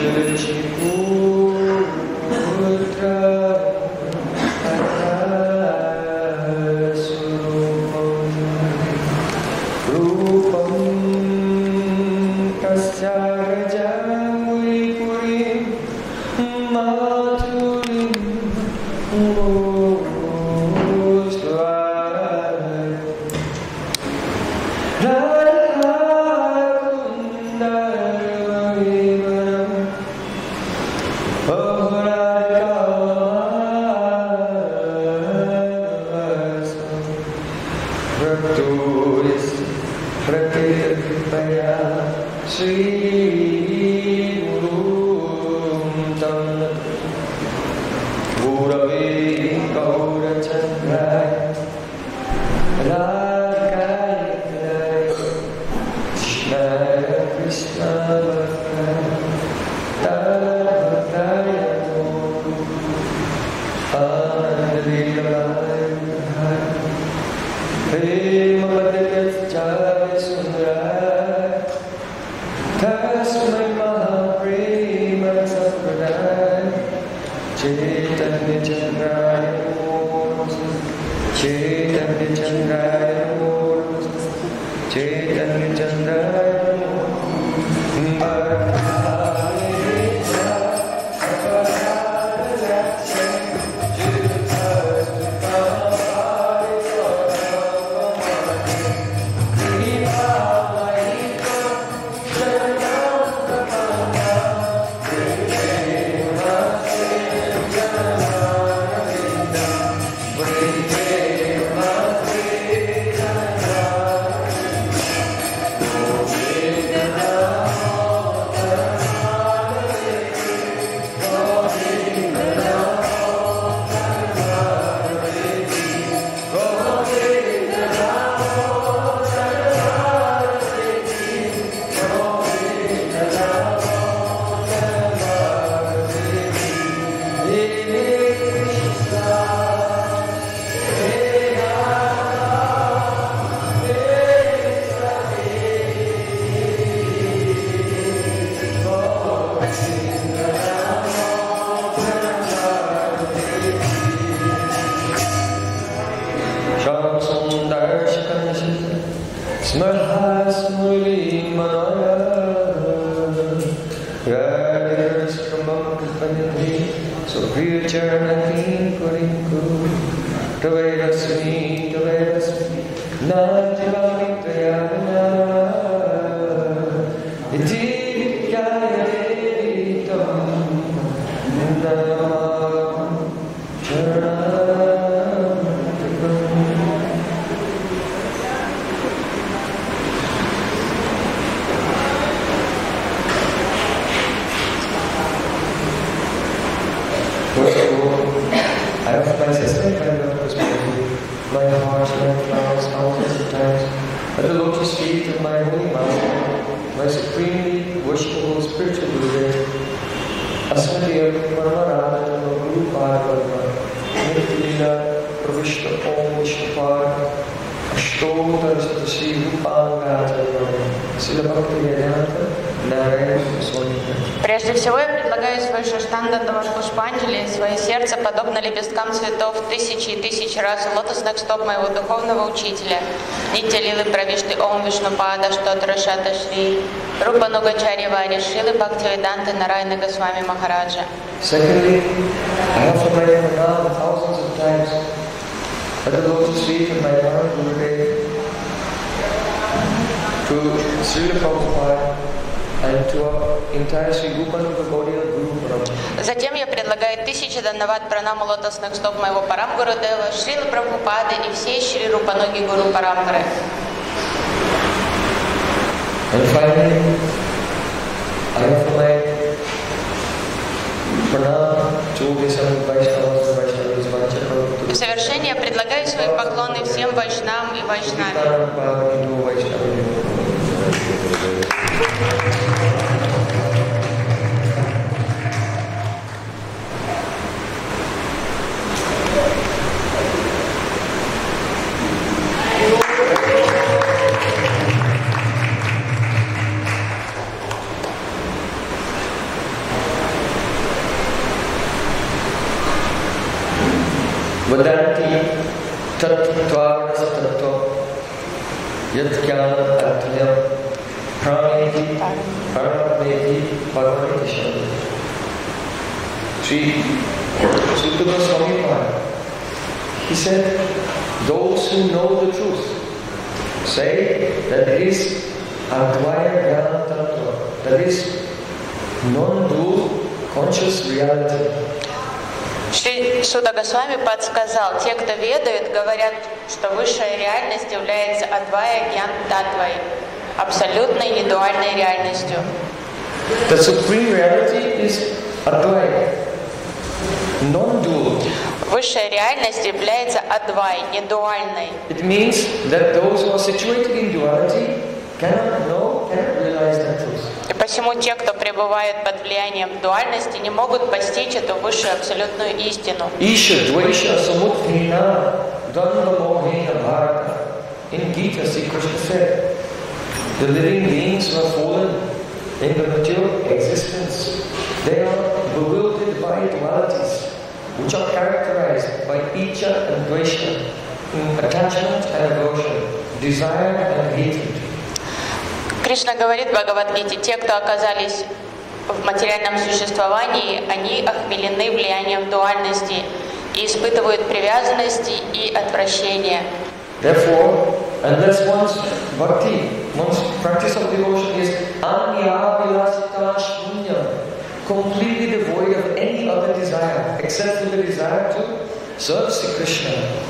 Прежде всего я предлагаю свой Шаштанга Пушпанджали, свое сердце, подобно лепесткам цветов, тысячи и тысячи раз у лотосных стоп моего духовного учителя, Нитья Лилы Правишты Ом Вишнупада Штотра Шата Шри, Рупа Нугачари Вари Шрилы Бхактивиданты Нарайна Госвами Махараджа. Secondly, I have to pray for now thousands of times at the lotus feet of my Lord Gurudev, to Srila Prabhupada, and to our entire Sri Rupanuga Gaudiya Guru Parambara. Затем я предлагаю тысячи данават пранаму лотосных стоп моего Парам Гурудева, Шрилы Прабхупады и всей Шри Рупануги Гуру Парампары. And finally, I offer my pranam to all the seven Vaishnavas and Vaishnavis Vanchakarta. В завершение предлагаю свои поклоны всем вайшнавам и вайшнаве. Vadanti tattva tattva yadhyana atmya praneti parameti bhagavati. Sri Sutta Goswami Maharaj, he said, those who know the truth say that there is Advaya Jnana Tattva, that is non-dual conscious reality. Шри Суда Госвами подсказал, те, кто ведают, говорят, что высшая реальность является Адвая Гьян Татвой, абсолютной недуальной реальностью. The supreme reality is Advaya, non-dual. Высшая реальность является Адвай, недуальной. It means that those who are situated in duality cannot know, cannot realize that truth. И посему те, кто пребывает под влиянием дуальности, не могут постичь эту высшую абсолютную истину. Isha Dvaisha Samudhina Dhanva Mohena Bharata. In Gita, Sri Krishna said, the living beings who have fallen in the material existence, they are bewildered by dualities, which are characterized by Icha and Dvaisha, attachment and aversion, desire and hatred. Кришна говорит в Бхагавад-гите, те, кто оказались в материальном существовании, они охмелены влиянием дуальности и испытывают привязанности и отвращение. Therefore, unless one's bhakti, one's practice of devotion is anyavilasita shunyam, completely devoid of any other desire except for the desire to serve Sri Krishna,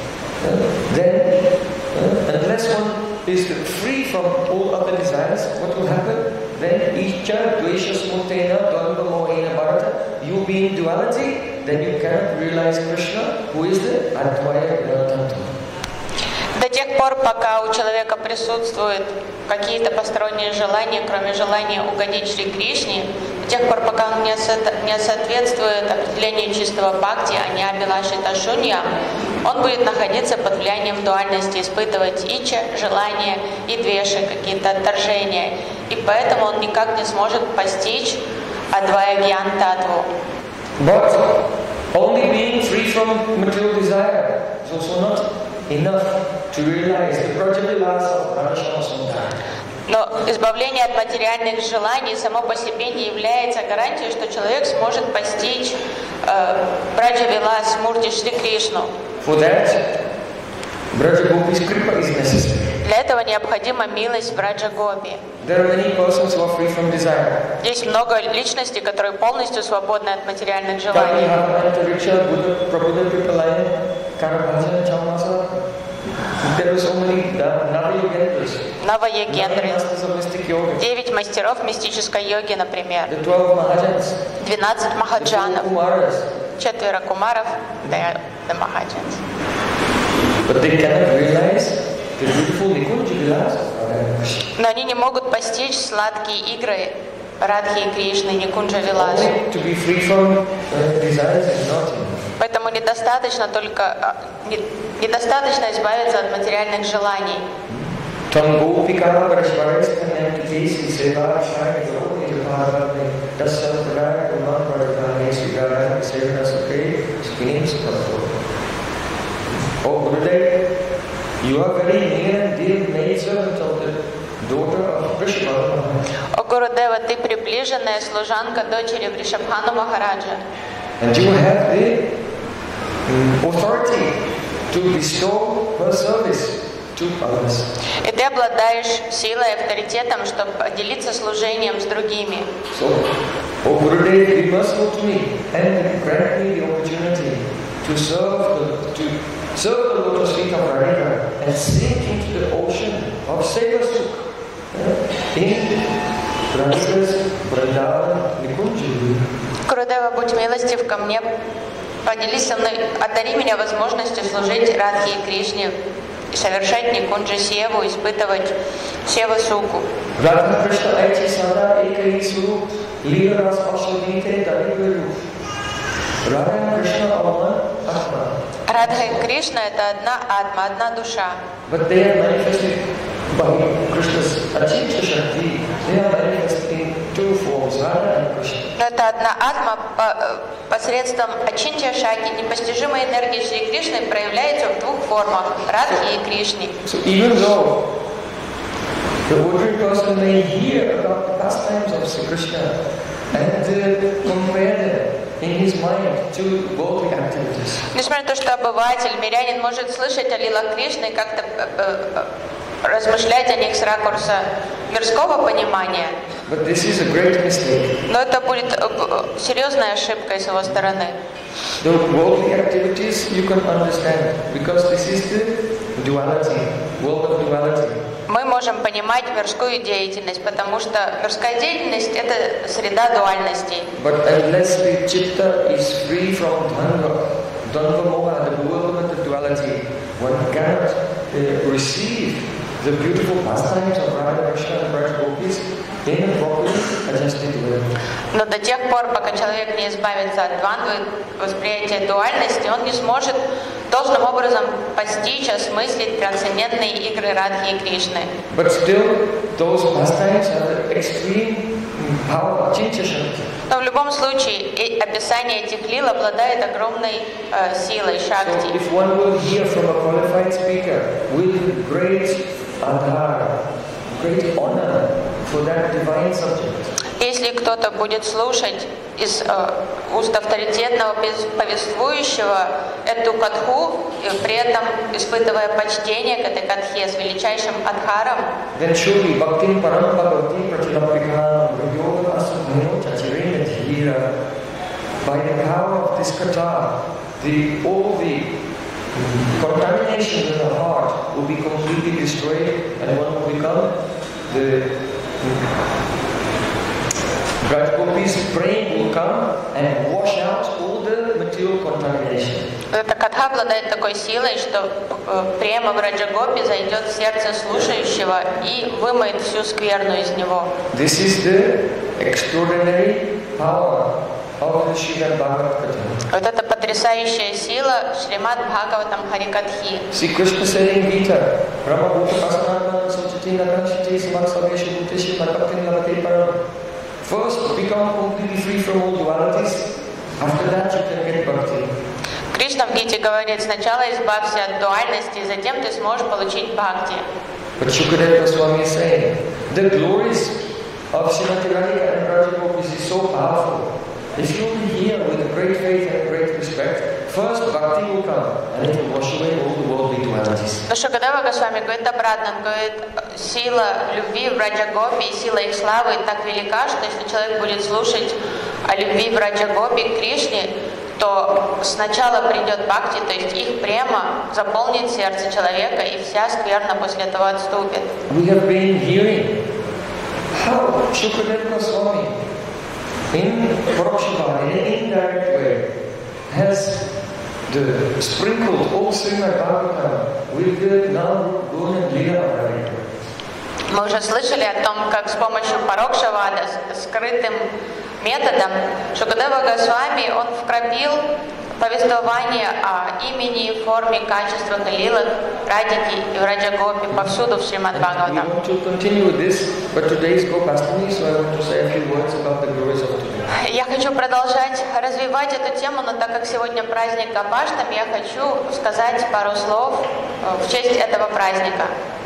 then unless one is free from all other desires, what will happen? Then Icha, Dvesha, Smutena, Dvandva, Mohena, Bharata, you be in duality, then you cannot realize Krishna, who is the Advaya Jnana. До тех пор, пока у человека присутствуют какие-то посторонние желания, кроме желания угодить Шри Кришне, до тех пор, пока он не соответствует определению чистого бхакти, а не абилашита шунья, он будет находиться под влиянием дуальности, испытывать ича, желания и двеши, какие-то отторжения. И поэтому он никак не сможет постичь Адвая Гьян Татву. But only being free from material desire is also not enough to realize the Prajavilasa of Radha Sundara. Но избавление от материальных желаний само по себе не является гарантией, что человек сможет постичь Браджа-вилас Мурти Шри Кришну. For that, Braja-gopi's kripa is necessary. Для этого необходима милость Браджа-гопи. There are many persons who are free from desire. Есть много личностей, которые полностью свободны от материальных желаний. There are so many Нава-йогендры, 9 мастеров мистической йоги, например, 12 махаджанов, 4 кумаров, the Mahajans. But they cannot realize the beautiful Nikunja Vilas. Но они не могут постичь сладкие игры Радхи и Кришны, Никунджа Виласу. Поэтому недостаточно избавиться от материальных желаний. Oh Gurudev, you are very near and dear maidservant of the daughter of Vrishabhanu. О Гурудева, ты приближенная служанка дочери Вришабхану Махараджа. And you have the authority to bestow her service to others. И ты обладаешь силой и авторитетом, чтобы поделиться служением с другими. So, oh Gurudev, be merciful to me and grant me the opportunity to serve the lotus feet of Radhika and sink into the ocean of Seva Sukh in Radhika's Vrindavan Nikunja. Гурудева, будь милостив ко мне, поделись со мной, одари меня возможностью служить Радхе и Кришне, и совершать Никунджа Севу, испытывать Сева Суку. Радха Кришна Айчи Сада Экаи Суруп Лила Рас Пашадите Даривару. Радха Кришна Алма Атма. Радха и Кришна — это одна атма, одна душа. But they are manifested by Krishna's Achita Shakti. They are manifested in two forms, Radha and Krishna. Но эта эта одна атма посредством Ачинтья Шакти, непостижимой энергии Шри Кришны, проявляется в двух формах – Радхи и Кришны. So even though the ordinary person may hear about the pastimes of Sri Krishna and compare them in his mind to worldly activities. Несмотря на то, что обыватель, мирянин может слышать о лилах Кришны и как-то размышлять о них с ракурса мирского понимания, But this is a great mistake. но это будет серьезной ошибкой с его стороны. The worldly activities you can understand because this is the duality, world of duality. Мы можем понимать мирскую деятельность, потому что мирская деятельность – это среда дуальностей. But unless the chitta is free from dhanva moha, the bewilderment of duality, one cannot receive the beautiful pastimes of Radha Krishna and Braj Gopis in a properly adjusted way. Но до тех пор, пока человек не избавится от двандвы, восприятия дуальности, он не сможет должным образом постичь, осмыслить трансцендентные игры Радхи и Кришны. But still, those pastimes have the extreme power of Ачинтья Шакти. Но в любом случае, описание этих лил обладает огромной силой шакти. So if one will hear from a qualified speaker with great adhara, great honor for that divine subject, Если кто-то будет слушать из уст авторитетного повествующего эту катху, при этом испытывая почтение к этой катхе с величайшим адхаром, then surely bhaktin param bhagavati pratilapikha yoga asubhino chachirena dhira. By the power of this katha, all the contamination in the heart will be completely destroyed and one will become the Braj Gopis' brain will come and wash out all the material contamination. эта катха обладает такой силой, что према Браджагопи зайдет в сердце слушающего и вымоет всю скверну из него. This is the extraordinary power of the Srimad Bhagavad Gita. Вот это потрясающая сила Шримад Бхагаватам Харикатхи. See Krishna said in Gita, Brahma Bhuta Pasanatman Sochiti Nakanshiti Samaksavesha Bhuteshi Marpatin Lavate Param. First, become completely free from all dualities. After that, you can get bhakti. Кришна в Гите говорит, сначала избавься от дуальности, затем ты сможешь получить бхакти. But Shukadeva Goswami is saying, the glories of Srimati Radhika and Braj Gopis is so powerful. If you will hear with great faith and great respect, first bhakti will come and it will wash away all the worldly dualities. Но Шукадева Госвами говорит обратно, он говорит, сила любви в Браджагопи и сила их славы так велика, что если человек будет слушать о любви в Браджагопи к Кришне, то сначала придет бхакти, то есть их према заполнит сердце человека, и вся скверна после этого отступит. We have been hearing how Shukadeva Goswami in Parokshava, in an indirect way, has sprinkled all Srimad Bhagavatam with the Nam, Gun and Lila of Radhika. Мы уже слышали о том, как с помощью Парокшавада, скрытым методом, Шукадева Госвами, он вкрапил повествование о имени, форме, качествах и лилах Радхики и Браджагопи повсюду в Шримад We Бхагаватам. want to continue with this, but today is Gopastami, so I want to say a few words about the glories of today. Я хочу продолжать развивать эту тему, но так как сегодня праздник Гопаштами, я хочу сказать пару слов в честь этого праздника.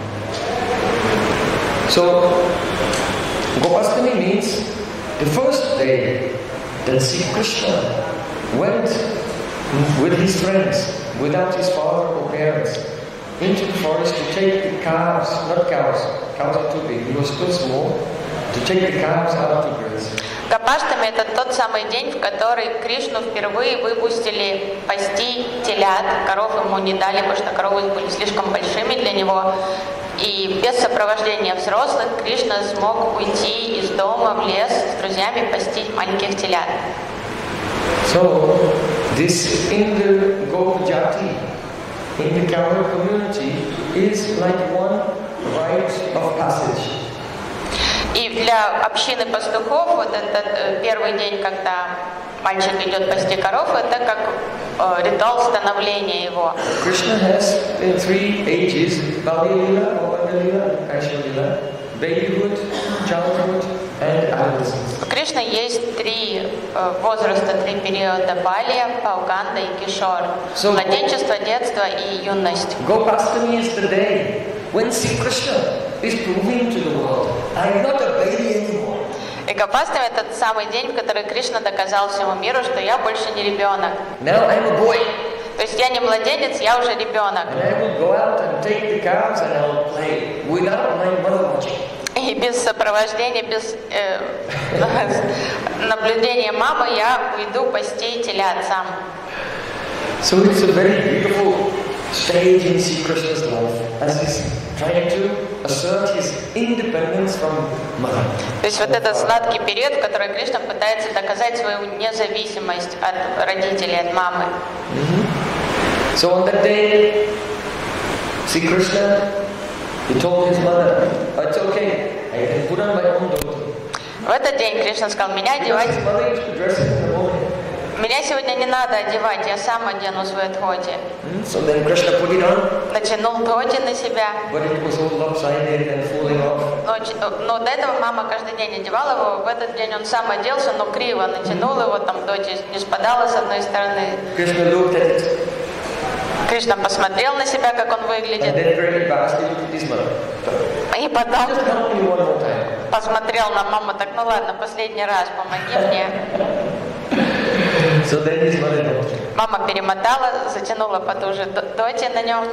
So, Gopastami means the first day that Sri Krishna went with his friends, without his father or parents, into the forest to take the cows, not cows, cows are too big, he was still small, to take the cows out to graze. Гопаштами – это тот самый день, в который Кришну впервые выпустили пасти телят. Коров ему не дали, потому что коровы были слишком большими для него. И без сопровождения взрослых Кришна смог уйти из дома в лес с друзьями пасти маленьких телят. So, this in the Gopajati, in the Kaura community, is like one rite of passage. И для общины пастухов вот этот первый день, когда мальчик идет пасти коров, это как ритуал становления его. Krishna has in 3 ages, Balya-lila, Gopala-lila, and Kaisha-lila, babyhood, childhood, and adolescence. Кришны есть три возраста, три периода: Балия, Пауканда и Кишор. Младенчество, детство и юность. Gopastami is the day when Sri Krishna is proving to the world, I am not a baby anymore. И Гопастами — это тот самый день, в который Кришна доказал всему миру, что я больше не ребенок. Now I'm a boy. То есть я не младенец, я уже ребенок. And I will go out and take the cows and I will play without my mother watching. И без сопровождения, без наблюдения мамы я уйду пасти телят сам. So it's a very beautiful stage in Sri Krishna's life as he's trying to assert his independence from mother. То есть вот этот сладкий период, в который Кришна пытается доказать свою независимость от родителей, от мамы. So on that day, Sri Krishna, he told his mother, it's okay, I can put on my own dhoti. В этот день Кришна сказал: меня одевать. His mother used to dress him in the morning. Меня сегодня не надо одевать, я сам одену свой дхоти. So then Krishna put it on. Натянул дхоти на себя. But it was all lopsided and falling off. Но до этого мама каждый день одевала его. В этот день он сам оделся, но криво натянул его, там дхоти не спадала с одной стороны. Krishna looked at it. Кришна посмотрел на себя, как он выглядит. And then very embarrassed, he looked at his mother. И потом Just help me one more time. посмотрел на маму, так: ну ладно, последний раз, помоги мне. So then his mother helped him. Мама перемотала, затянула потуже дхоти на нем.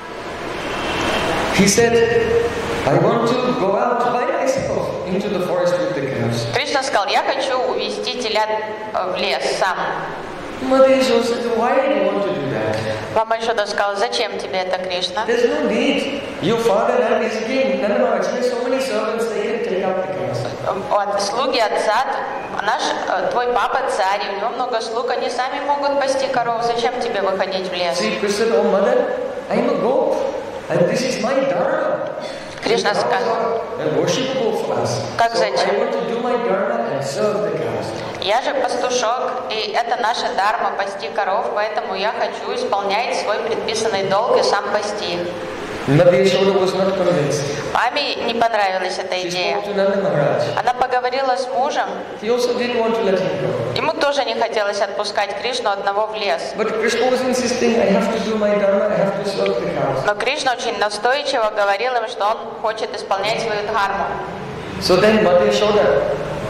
He said, I want to go out by myself into the forest with the cows. Кришна сказал: я хочу увести телят в лес сам. Mother Yashoda said, why do you want to do that? Мама Ишода сказала: зачем тебе это, Кришна? There's no need. Your father and his king, no, actually so many servants, they can take out the cows. Слуги отца, твой папа царь, у него много слуг, они сами могут пасти коров. Зачем тебе выходить в лес? See, Krishna said, oh mother, I'm a goat, and this is my dharma. Кришна сказал: Worshipable for us. Как So зачем? I want to do my dharma and serve the cows. Я же пастушок, и это наша дharma — пасти коров, поэтому я хочу исполнять свой предписанный долг и сам пасти их. Mother Yashoda was not convinced. Маме не понравилась эта She идея. spoke to Nanda Maharaj. Она поговорила с мужем. He also didn't want to let him go. Ему тоже не хотелось отпускать Кришну одного в лес. But Krishna was insisting, I have to do my dharma, I have to serve the cows. Но Кришна очень настойчиво говорил им, что он хочет исполнять свою дхарму. So then Mother Yashoda,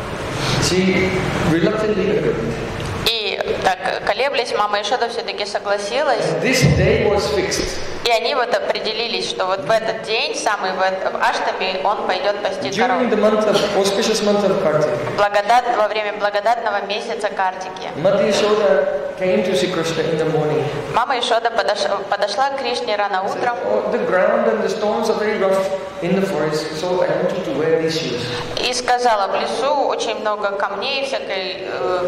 she reluctantly agreed. И так, колеблясь, мама Ишода все-таки согласилась. This day was fixed. И они вот определились, что вот в этот день, самый в Аштами, он пойдет пасти коров. During the month of, auspicious month of Kartik, Во время благодатного месяца Картики. Mother Yashoda came to Sri Krishna in the morning. Мама Ишода подошла к Кришне рано утром. Oh, the ground and the stones are very rough in the forest, so I want you to wear these shoes. И сказала: в лесу очень много камней, всякой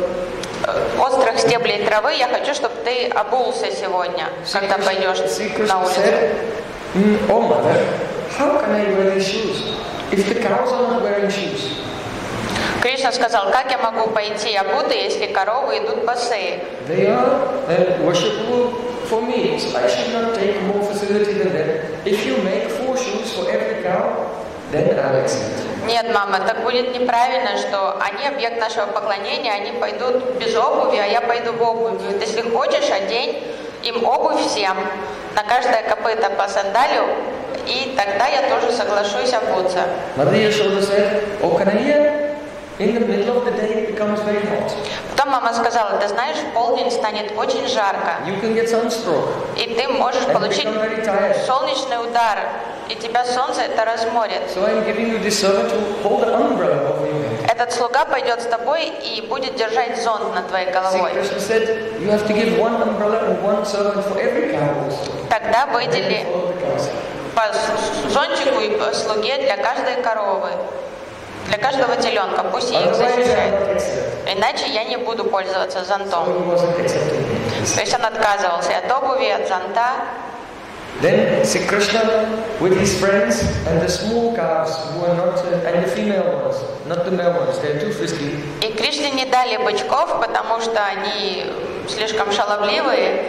острых стеблей травы. Я хочу, чтобы ты обулся сегодня, когда пойдешь на улицу. Said, oh mother, how can I wear these shoes if the cows are not wearing shoes? Кришна сказал: как я могу пойти обуты, если коровы идут босые? They are worshipable for me, so I should not take more facility than them. If you make 4 shoes for every cow, then I'll accept. Нет, мама, так будет неправильно, что они объект нашего поклонения, они пойдут без обуви, а я пойду в обуви. Вот если хочешь, одень им обувь всем, на каждое копыто по сандалию, и тогда я тоже соглашусь обуться. Mother Yashoda said, oh Kanhaiya, in the middle of the day it becomes very hot. Потом мама сказала: ты знаешь, в полдень станет очень жарко, You can get sunstroke и ты можешь and получить become very tired. солнечный удар, и тебя солнце это разморит. So I'm giving you this servant to hold the umbrella over your head. Этот слуга пойдет с тобой и будет держать зонт над твоей See, головой. Krishna said, you have to give 1 umbrella and 1 servant for every cow also. Тогда And выдели then follow the cows. по зонтику и по слуге для каждой коровы, для каждого теленка, пусть я их Otherwise, I will защищаю. not accept. Иначе я не буду пользоваться So зонтом. he wasn't accepting it. То есть он отказывался от обуви, от зонта. Then Sri Krishna with his friends and the small calves who are not, and the female ones, not the male ones, they are too frisky. И Кришне не дали бычков, потому что они слишком шаловливые,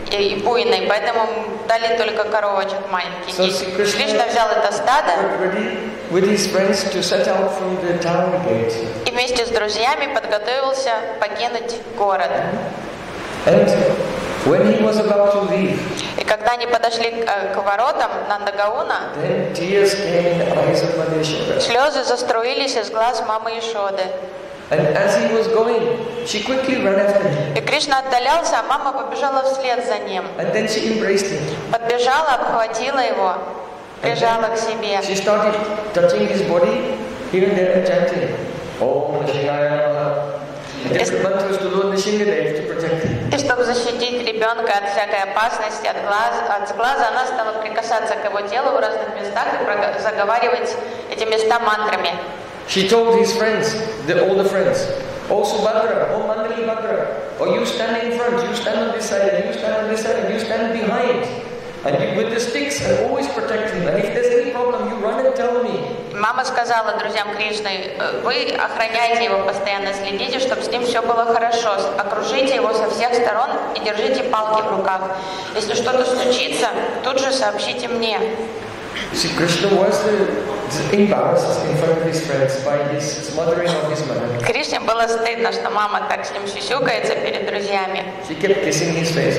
и буйной, поэтому дали только коровочек маленьких. So И Krishna Кришна взял это стадо got ready with his friends to set out from the town gate. и вместе с друзьями подготовился покинуть город. And when he was about to leave, И когда они подошли к воротам Нандагауна, then tears came in the eyes of Mother Yashoda. слезы заструились из глаз мамы Ешоды. And as he was going, she quickly ran after him. И Кришна отдалялся, а мама побежала вслед за ним. And then she embraced him. Подбежала, обхватила его, прижала к себе. She started touching his body here and there and chanting, Om Nishigaya Namaha. And different mantras to Lord Nishingadev to protect him. И чтобы защитить ребенка от всякой опасности, от глаза, она стала прикасаться к его телу в разных местах и заговаривать эти места мантрами. She told his friends, all the friends, Oh Subhadra, oh Mandali Bhadra, oh you stand in front, you stand on this side, and you stand on this side, and you stand behind. And you, with the sticks and always protect him. And if there's any problem, you run and tell me. Мама сказала друзьям Кришны, вы охраняйте его, постоянно следите, чтобы с ним все было хорошо. Окружите его со всех сторон и держите палки в руках. Если что-то случится, тут же сообщите мне. See, Krishna was embarrassed in front of his friends by his smothering of his mother. Кришне было стыдно, что мама так с ним сюсюкается перед друзьями. She kept kissing his face.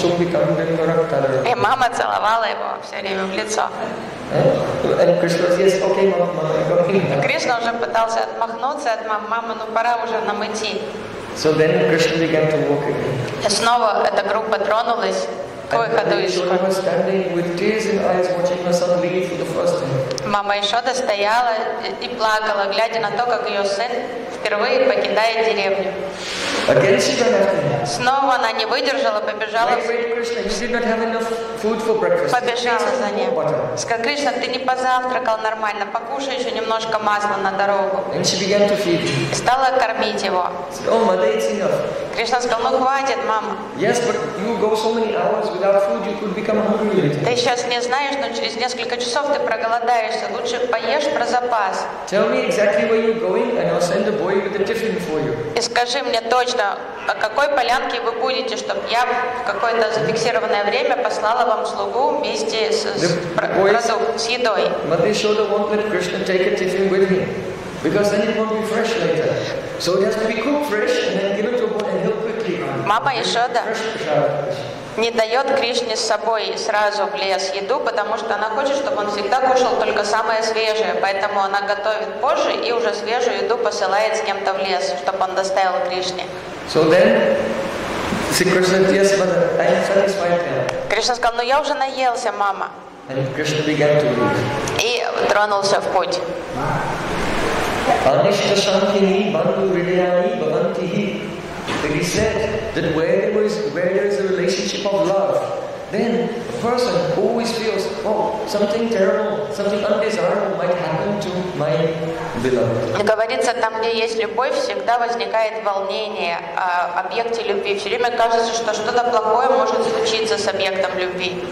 И мама целовала его все время в лицо. And Krishna was, yes, okay, Mama, go. Кришна уже пытался отмахнуться от мамы. Мама, ну пора уже нам идти. So then Krishna began to walk again. И снова эта группа тронулась к выходу из школы. was standing with tears in eyes, watching her son leave for the first time. Мама Ешода стояла и плакала, глядя на то, как ее сын впервые покидает деревню. Again she ran after him. Снова она не выдержала, побежала Krishna, you did not have enough food for breakfast. побежала за ним. Сказала, Кришна, ты не позавтракал нормально, покушай еще немножко масла на дорогу. And she began to feed him. И стала кормить его. Said, oh, mother, it's enough. Кришна сказал, ну хватит, мама. Yes, but you go so many hours without food, you could become hungry later. Ты сейчас не знаешь, но через несколько часов ты проголодаешься. Лучше поешь про запас. Tell me exactly where you're going, and I'll send a boy with a tiffin for you. И скажи мне точно, о какой полянке вы будете, чтобы я в какое-то зафиксированное время послала вам слугу вместе с едой. Mother Yashoda won't let Krishna take a tiffin with him, because then it won't be fresh later. So it has to be cooked fresh and then given to a boy, and he'll quickly run. Мама Ешода не дает Кришне с собой сразу в лес еду, потому что она хочет, чтобы он всегда кушал только самое свежее. Поэтому она готовит позже и уже свежую еду посылает с кем-то в лес, чтобы он доставил Кришне. So then, Krishna said, yes, mother, I am satisfied now. Кришна сказал, ну я уже наелся, мама. And Krishna began to leave. И тронулся в путь. Anishta Shankini Bandhu Hridayani Bhavantihi. He said that where there is a relationship of love, then a person always feels, oh, something terrible, something undesirable might happen to my beloved. Говорится, там, где есть любовь, всегда возникает волнение о объекте любви. Все время кажется, что что-то плохое может случиться с объектом любви.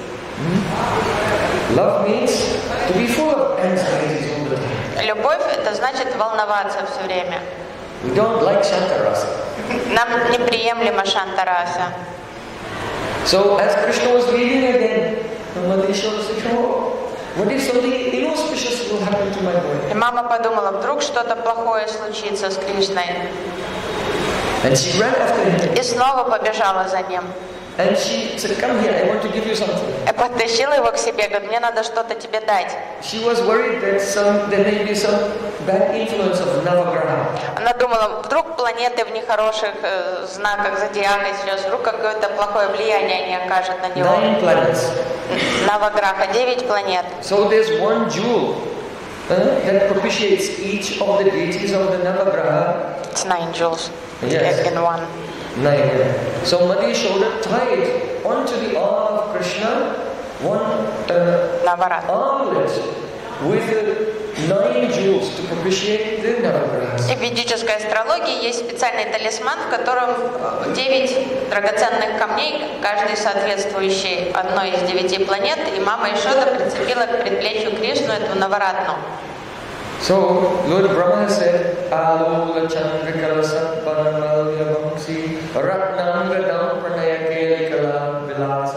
Love means to be full of anxieties all the time. Любовь — это значит волноваться все время. We don't like Shantarasa. Нам неприемлема Шантараса. So as Krishna was leaving again, Mother Yashoda said, oh, what if something inauspicious will happen to my boy? И мама подумала, вдруг что-то плохое случится с Кришной. And she ran after him. И снова побежала за ним. And she said, come here, I want to give you something. И подтащила его к себе, говорит, мне надо что-то тебе дать. She was worried that there may be some bad influence of Navagraha. Она думала, вдруг планеты в нехороших знаках зодиака сейчас, вдруг какое-то плохое влияние они окажут на него. 9 planets. Наваграха, 9 планет. So there's one jewel that propitiates each of the deities of the Navagraha. It's 9 jewels Yes. in one. 9. So Mother Yashoda tied onto the arm of Krishna one armlet with 9 jewels to propitiate the Navagrahas. И в ведической астрологии есть специальный талисман, в котором 9 драгоценных камней, каждый соответствующий одной из 9 планет, и мама Ешода прицепила к предплечью Кришну эту Наваратну. So Lord Brahma said, Alola Chandrakala Satpanamalya Vamsi Ratnam Gadam Pranayake Likala Vilas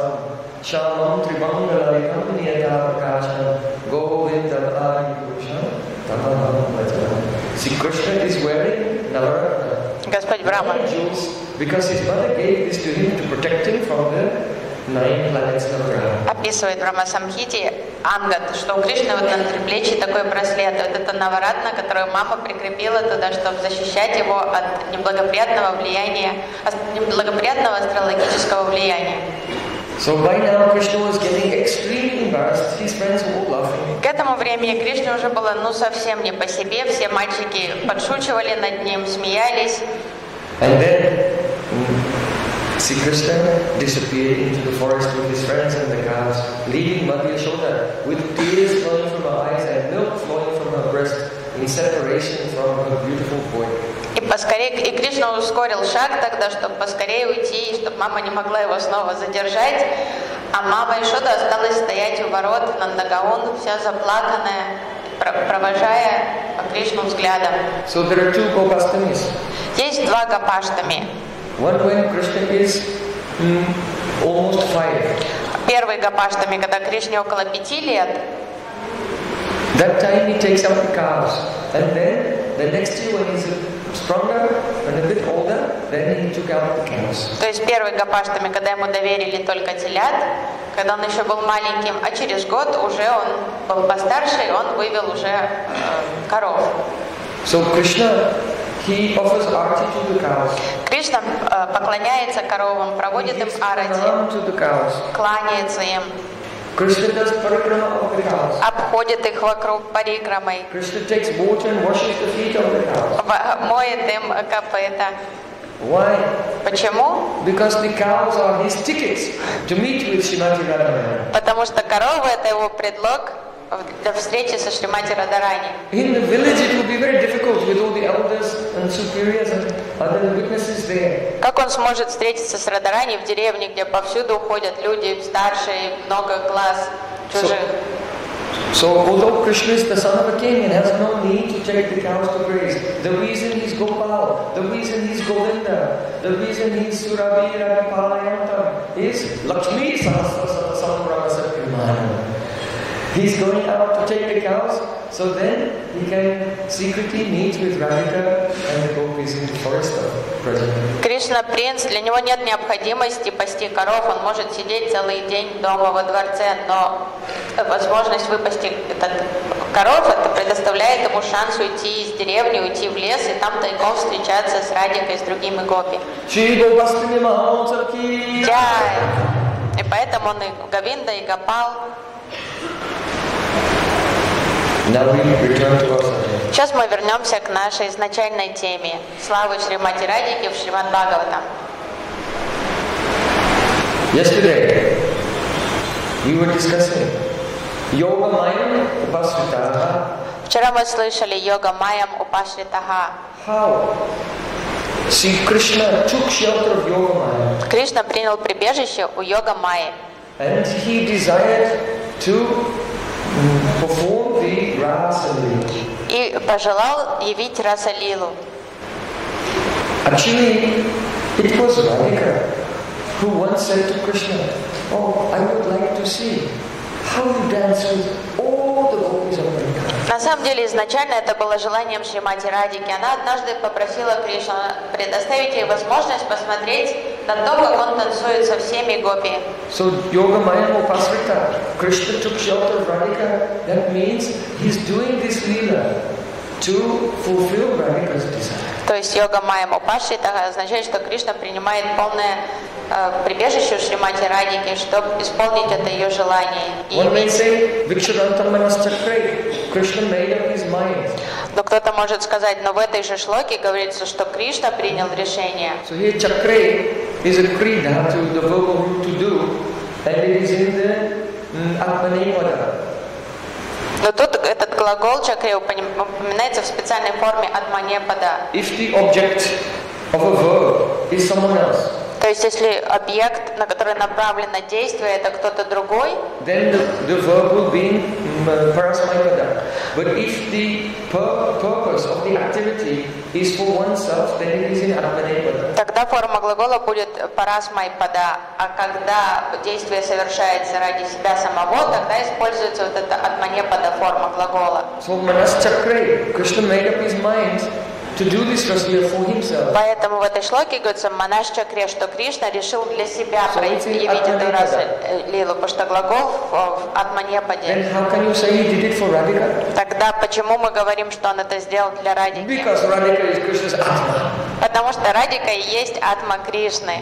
Krishna is wearing Navaratna. Господь Брахма Because his mother gave this to him to protect him from the 9 planets Navaratna. описывает в Брахма-самхите Ангад, что у Кришны вот на предплечье такой браслет. Вот это Наваратна, которую мама прикрепила туда, чтобы защищать его от неблагоприятного влияния, неблагоприятного астрологического влияния. So by now Krishna was getting extremely embarrassed. His friends were all laughing. К этому времени Кришне уже было совсем не по себе. Все мальчики подшучивали над ним, смеялись. And then Sri Krishna disappeared into the forest with his friends and the cows, leaving Mother Yashoda with tears flowing from her eyes and milk flowing from her breast in separation from her beautiful boy. И Кришна ускорил шаг тогда, чтобы поскорее уйти, и чтобы мама не могла его снова задержать. А мама Йашода осталась стоять у ворот Нандагаон, вся заплаканная, провожая Кришну взглядом. So there are 2 Gopastamis. Есть 2 Гопаштами. One when Krishna is almost 5. Первый Гопаштами, когда Кришне около 5 лет. That time he takes out the cows. And then the next year when he's stronger and a bit older, then he took out the cows. То есть первый Гопаштами, когда ему доверили только телят, когда он еще был маленьким, а через год уже он был постарше, и он вывел уже коров. So Krishna, he offers arati to the cows. Кришна поклоняется коровам, проводит им арати, кланяется им. Krishna does parikrama of the cows. Обходит их вокруг парикрамой. Krishna takes water and washes the feet of the cows. Моет им копыта. Why? Почему? Because the cows are his tickets to meet with Srimati Radharani. Потому что коровы — это его предлог для встречи со Шримати Радарани. In the village it will be very difficult with all the elders and superiors and other witnesses there. Как он сможет встретиться с Радарани в деревне, где повсюду ходят люди старшие, много глаз чужих? So although Krishna is the son of a king and has no need to take the cows to graze, the reason he's Gopal, the reason he's Govinda, the reason he's Surabhi Radhipalayantam is Lakshmi Sahasra Samrama Satyamana. He's going out to take the cows, so then he can secretly meet with Radhika and the gopis in the forest of Braj. Кришна принц, для него нет необходимости пасти коров, он может сидеть целый день дома во дворце, но возможность выпасти коров, это предоставляет ему шанс уйти из деревни, уйти в лес и там тайком встречаться с Радикой, с другими гопи. И поэтому он и Говинда, и Гопал. Сейчас мы вернемся к нашей изначальной теме славы Шримати Радики в Шримад Бхагаватам. Yesterday we were discussing Yoga Mayam Upasritaha. Вчера мы слышали Йога Майям Упашритаха. How Sri Krishna took shelter of Yoga Maya. Кришна принял прибежище у Йога Майи. And he desired to perform the Rasa Lila. И пожелал явить Раса-лилу. Actually, it was Radhika who once said to Krishna, "Oh, I would like to see how you dance with all the gopis of Radhika." На самом деле, изначально это было желанием Шримати Радики. Она однажды попросила Кришну предоставить ей возможность посмотреть на то, как он танцует со всеми гопи. So, Yoga Maya Upasrita, Krishna took shelter of Radhika. That means he's doing this lila to fulfill Radhika's desire. То есть Йога Майя Упашрита означает, что Кришна принимает полное прибежище у Шримати Радики, чтобы исполнить это ее желание. Но кто-то может сказать, но в этой же шлоке говорится, что Кришна принял решение. So here chakre is a kriya to the verbal root to do, and it is in the Atmanepada. Но тут этот глагол чакре упоминается в специальной форме Атманепада. If the object of a verb is someone else, то есть если объект, на который направлено действие, это кто-то другой, then the verb will be parasmaipada. But if the purpose of the activity is for oneself, then it is in atmanepada. Тогда форма глагола будет парасмайпада, а когда действие совершается ради себя самого, тогда используется вот эта атманепада форма глагола. So Manas Chakre, Krishna made up his mind to do this rasliya for himself. Поэтому в этой шлоке говорится Манас Чакре, что Кришна решил для себя проявить эту раса-лилу, потому что глагол в атманепаде. Then how can you say he did it for Radhika? Тогда почему мы говорим, что он это сделал для Радики? Because Radhika is Krishna's Atma. Потому что Радика и есть Атма Кришны.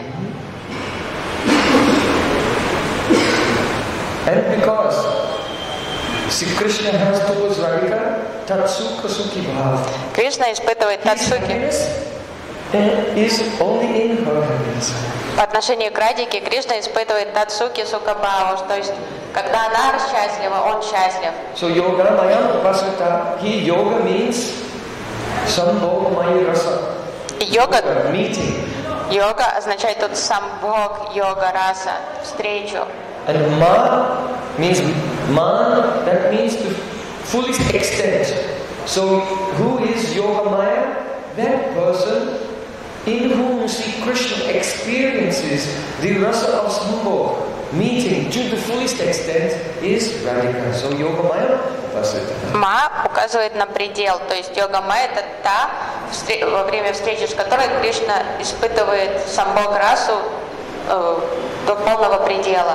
And because see, Krishna has towards Radhika Tatsukha Sukhi Bhav. Кришна испытывает татсуки. Is only in her happiness. По отношению к Радике Кришна испытывает татсуки сукабхаву, то есть когда она счастлива, он счастлив. So yoga mayam upasata. Here yoga means sambhog maya rasa. Йога, Meeting. йога означает тут самбхог, йога раса, встречу. And ma means man, that means to fullest extent. So who is Yoga Maya? That person in whom Sri Krishna experiences the rasa of sambhog, meeting to the fullest extent, is Radhika. So Yoga Maya Upasita. Ма указывает на предел, то есть йога Майя это та, во время встречи с которой Кришна испытывает самбхог расу до полного предела.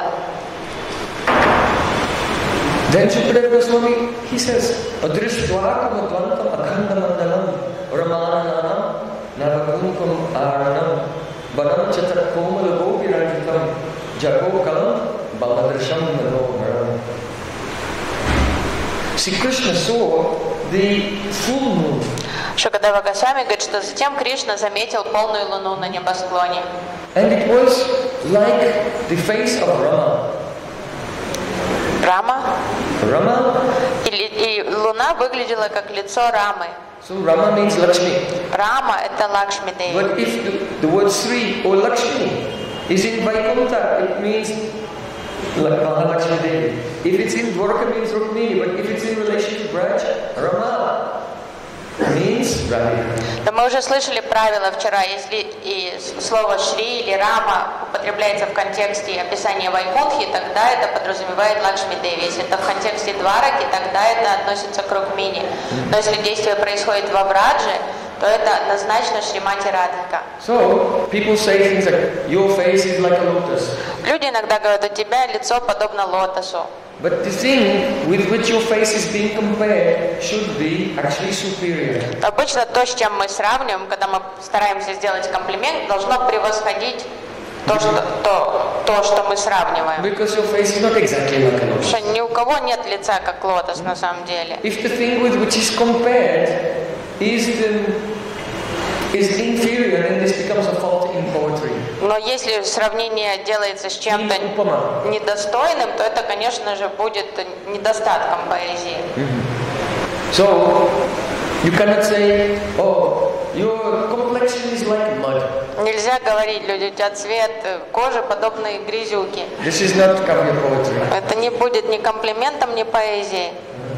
Then Shukadeva Goswami, he says, Adrishtva kamatvantam akhanda mandalam ramananam navakunkam aranam banam chatak komal gopiranjikam jagokalam baladrasham nanoharam. See, Krishna saw the full moon. Шукадева Госвами говорит, что затем Кришна заметил полную луну на небосклоне. And it was like the face of Rama. Рама? Rama. И луна выглядела как лицо Рамы. So Rama means Lakshmi. Rama это Лакшми Деви. But if the word Sri or Lakshmi is in Vaikuntha, it means Mahalakshmi Devi. If it's in Dwarka, it means Rukmini. But if it's in relation to Braj, Rama means Radhika. Да мы уже слышали правила вчера, если и слово Шри или Рама употребляется в контексте описания Вайкунтхи, тогда это подразумевает Лакшми Деви. Если это в контексте Двараки, тогда это относится к Рукмини. Но если действие происходит во Врадже, то это однозначно Шримати Радхика. So people say things like, your face is like a lotus. Люди иногда говорят, у тебя лицо подобно лотосу. But the thing with which your face is being compared should be actually superior. Обычно то, с чем мы сравниваем, когда мы стараемся сделать комплимент, должно превосходить то, что мы сравниваем. Because your face is not exactly like a Потому lotus. что ни у кого нет лица, как лотос на самом деле. If the thing with which is compared is inferior, then this becomes a fault in poetry. Но если сравнение делается с чем-то недостойным, то это, конечно же, будет недостатком поэзии. So you cannot say, oh, your complexion is like mud. Нельзя говорить, люди, у тебя цвет кожи подобный грязюке. This is not kavya poetry. Это не будет ни комплиментом, ни поэзией.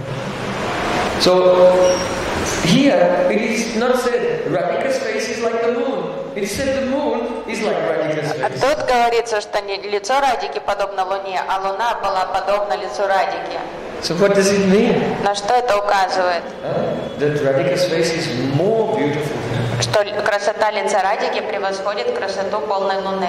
So here it is not said Radhika's face is like the moon. It is said the moon is like Radhika's А face. тут говорится, что не лицо Радики подобно Луне, а Луна была подобна лицу Радики. So what does it mean? На что это указывает? That Radhika's face is more beautiful. Что красота лица Радики превосходит красоту полной Луны.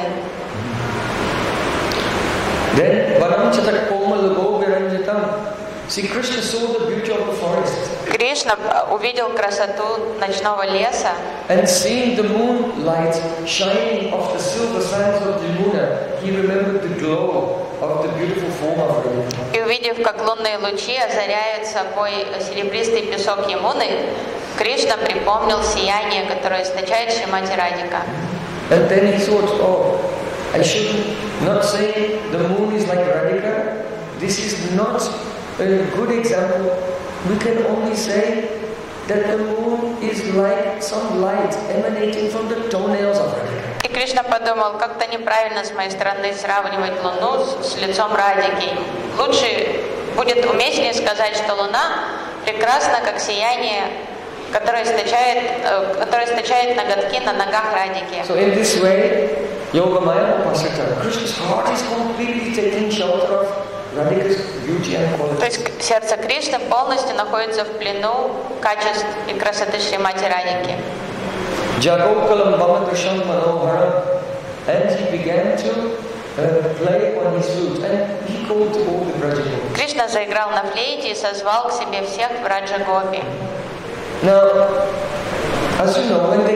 Then Vanam Chatak Komal Goviranjitam. See, Krishna saw the beauty of the forest. Кришна увидел красоту ночного леса. And seeing the moonlight shining off the silver sands of Yamuna, he remembered the glow of the beautiful form of Radhika. И увидев, как лунные лучи озаряют собой серебристый песок Ямуны, Кришна припомнил сияние, которое источает Шримати Радика. And then he thought, oh, I should not say the moon is like Radhika. This is not a good example. We can only say that the moon is like some light emanating from the toenails of Radhika. И Кришна подумал, как-то неправильно с моей стороны сравнивать Луну с лицом Радики. Лучше будет уместнее сказать, что Луна прекрасна, как сияние, которое источает ноготки на ногах Радики. So in this way, Yogamaya Upasita, Krishna's heart is completely taking shelter of Radhika's beauty and То quality. есть сердце Кришны полностью находится в плену качеств и красоты Шримати Радики. Jagokalam Bhamadasham Manoharam, and he began to play on his flute, and he called all the Brajagopis. Кришна заиграл на флейте и созвал к себе всех Браджа Гопи. Now, as you know, when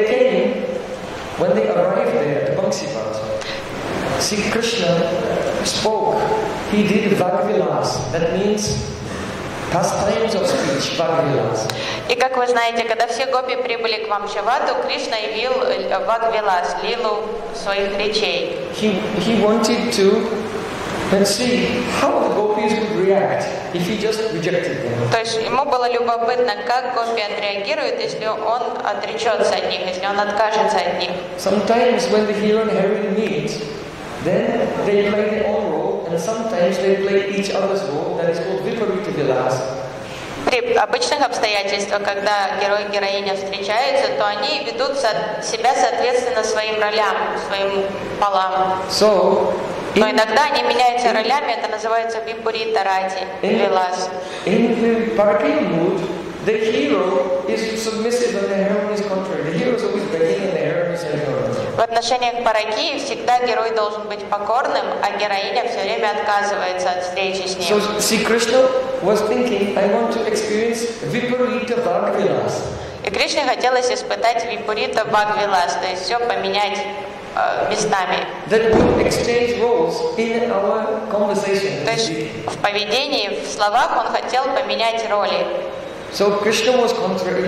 they arrived there at Bangsipat, see Krishna spoke. He did Vagvilas. That means pastimes of speech, Vagvilas. И как вы знаете, когда все гопи прибыли к Вамшавату, Кришна явил Вагвилас, лилу своих речей. He wanted to see how the gopis would react if he just rejected them. То есть ему было любопытно, как гопи отреагируют, если он отречется от них, если он откажется от них. Sometimes when the hero and heroine meet, then they play their own role, and sometimes they play each other's role. That is called Viparita Vilas. При обычных обстоятельствах, когда герой и героиня встречаются, то они ведут себя соответственно своим ролям, своим полам. Но иногда они меняются ролями, это называется Випурита Рати, Вилас. In the Parakiya mood, the hero is submissive and the heroine is contrary. The hero is always begging and the heroine is ignorant. В отношениях Паракии всегда герой должен быть покорным, а героиня все время отказывается от встречи с ним. So, see, Krishna was thinking, I want to experience Viparita Bhagvilas. И Кришне хотелось испытать Випурита Бхагвилас, то есть все поменять местами. That would exchange roles in our conversation. То есть в поведении, в словах он хотел поменять роли. So Krishna was contrary,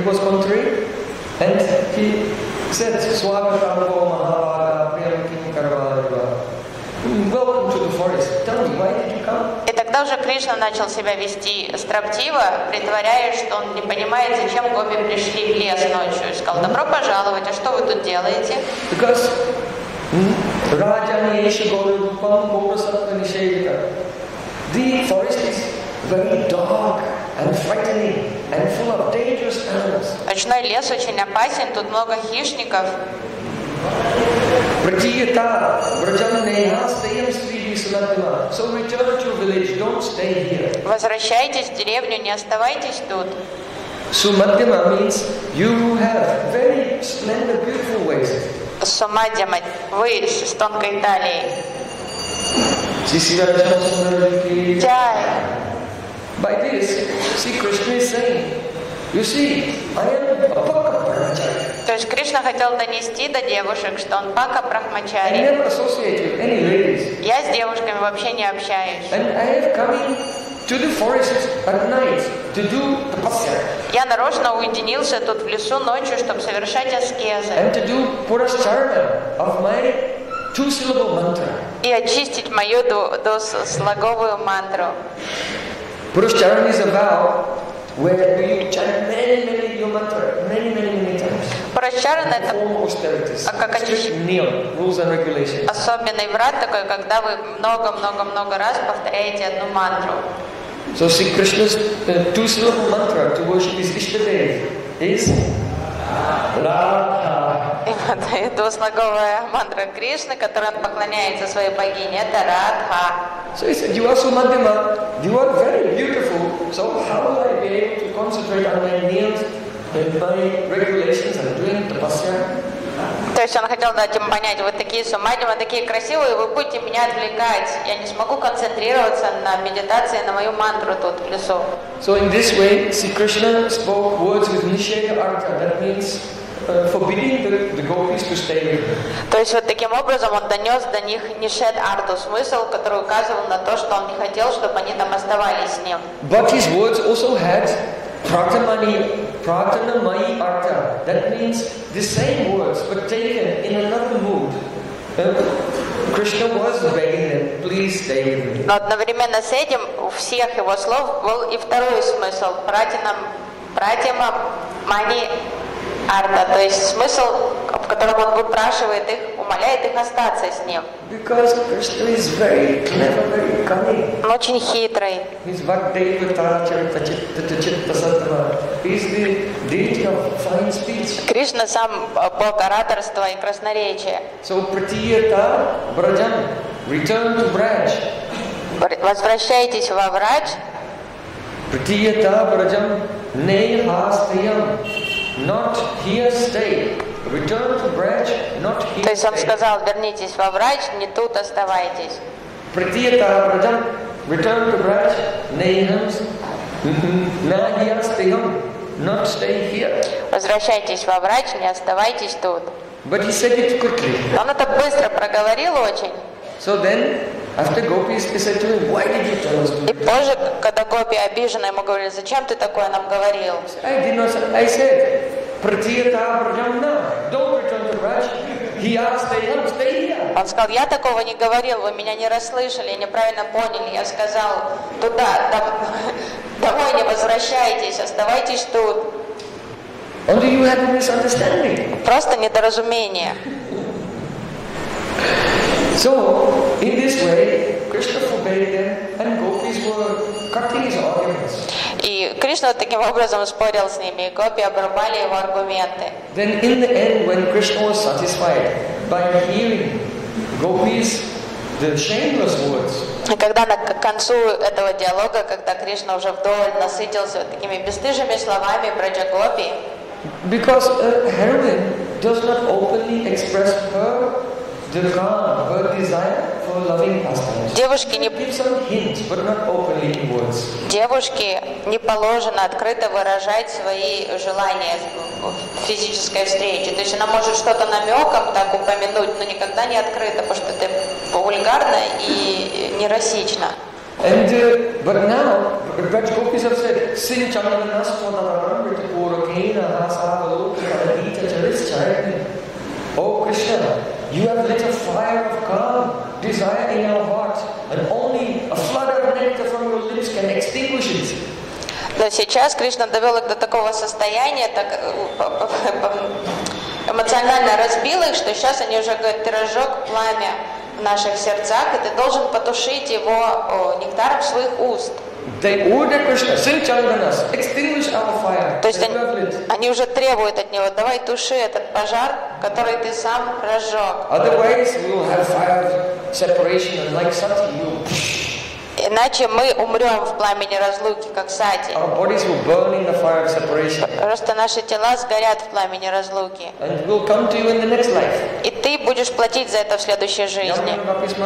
and he said, Swagatambo Mahabhaga Priyam Karvariva. Welcome to the forest. Tell me, why did you come? И тогда уже Кришна начал себя вести строптиво, притворяясь, что он не понимает, зачем гопи пришли в лес ночью. И сказал, добро пожаловать, а что вы тут делаете? Because Rajani Esha Gaurupam Gopasatva Nishedika. The forest is very dark and frightening and full of dangerous animals. Ночной лес очень опасен, тут много хищников. Prajiyata Brajanneha Stayam Sri Sunatima. So return to your village, don't stay here. Возвращайтесь в деревню, не оставайтесь тут. Sumadhyama means you have very splendid, beautiful waist. Сумадьяма, вы с тонкой талией. Джай. By this, see, Krishna is saying, you see, I am a Bhakta Brahmachari. То есть Кришна хотел донести до девушек, что он Бака I Брахмачари. never associate with any ladies. Я с девушками вообще не общаюсь. And I have come to the forest at night to do tapasya. Я нарочно уединился тут в лесу ночью, чтобы совершать аскезы. And to do purascharana of my two-syllable mantra. И очистить мою двуслоговую мантру. Purascharana is a vow where you chant many your mantra, many times. Пурачарана это Form austerities, как strict niyam, rules and regulations. особенный врат такой, когда вы много раз повторяете одну мантру. So see, Krishna's two-syllable mantra to worship his Ishtadev is Radha. И вот двуслоговая мантра Кришны, которой он поклоняется своей богине, это Радха. So he said, you are Sumadhyama, you are very beautiful, so how will I be able to concentrate on my niyams and my regulations and doing tapasya? То есть он хотел дать им понять, вот такие сумадьямы, такие красивые, вы будете меня отвлекать. Я не смогу концентрироваться на медитации, на мою мантру тут в лесу. So in this way, see, Krishna spoke words with Nisheda Artha, that means forbidding the gopis to stay with him. То есть вот таким образом он донес до них нишед арту, смысл, который указывал на то, что он не хотел, чтобы они там оставались с ним. But his words also had Prathanamayi Artha. That means the same words but taken in another mood. Krishna was begging them, please stay with me. Но одновременно с этим у всех его слов был и второй смысл, пратима мани арта, то есть смысл, в котором он выпрашивает их, умоляет их остаться с ним. Because Krishna is very clever, very cunning. Он очень хитрый. He's Vakdevata Chitta Sattva. He's the deity of fine speech. Кришна сам бог ораторства и красноречия. So Pratiyata Brajam, return to Braj. Возвращайтесь во Врадж. Pratiyata Brajam Nehastayam. Not here stay. Return to Braj, not here. То есть он сказал, вернитесь во Врадж, не тут оставайтесь. Pratiyata Brajam, return to Braj, Nehastayam. Not stay here. Возвращайтесь во Врадж, не оставайтесь тут. But he said it quickly. Он это быстро проговорил очень. So then, after gopis, they said to him, why did you tell us to И позже, когда гопи обиженно ему говорили, зачем ты такое нам говорил? I did not say, I said, Pratiyata Brajamna, don't return to Braj. He asked, stay here. Он сказал, я такого не говорил, вы меня не расслышали, неправильно поняли. Я сказал, туда, домой не возвращайтесь, оставайтесь тут. Only you had a misunderstanding. Просто недоразумение. So, in this way, Krishna forbade them and gopis were cutting his arguments. И Кришна таким образом спорил с ними, и гопи обрубали его аргументы. Then in the end, when Krishna was satisfied by hearing gopis, the shameless words, И когда к концу этого диалога, когда Кришна уже вдоволь насытился вот такими бесстыжими словами Браджагопи, because a heroine does not openly express her desire for loving pastimes. девушке не положено открыто выражать свои желания в физической встрече. То есть она может что-то намеком так упомянуть, но никогда не открыто, потому что это вульгарно и неразично. But now, Braj Gopis have said, Sin Chandananas Swadavaram Purakena Hasavalokita Charischayati. Oh Krishna, you have lit a fire of calm, desire in our hearts, and only a flood of nectar from your lips can extinguish it. Но сейчас Кришна довел их до такого состояния, так эмоционально разбил их, что сейчас они уже говорят, ты разжег пламя в наших сердцах, и ты должен потушить его нектаром своих уст. They order Krishna, Sinchandananas, extinguish our fire. То есть они уже требуют от него, давай туши этот пожар, который ты сам разжег. Otherwise we will have fire of separation, and like Sati, иначе мы умрем в пламени разлуки, как Сати. Our bodies will burn in the fire of separation. Просто наши тела сгорят в пламени разлуки. And will come to you in the next life. И ты будешь платить за это в следующей жизни.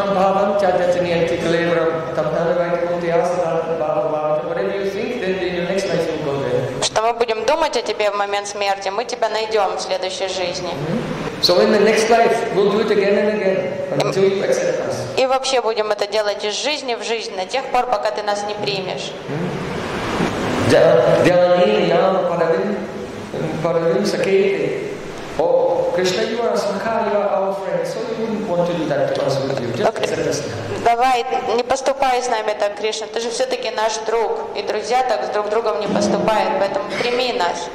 Whatever you think, then in your next life you'll go there. Что мы будем думать о тебе в момент смерти, мы тебя найдем в следующей жизни. So in the next life, we'll do it again and again until you accept us. И вообще будем это делать из жизни в жизнь до тех пор, пока ты нас не примешь. Oh, Krishna, you are Sakha, you are our friend, so you wouldn't want to do that to us, would you? Just accept us now. Давай, не поступай с нами так, Кришна, ты же все-таки наш друг, и друзья так с друг другом не поступают, поэтому прими нас.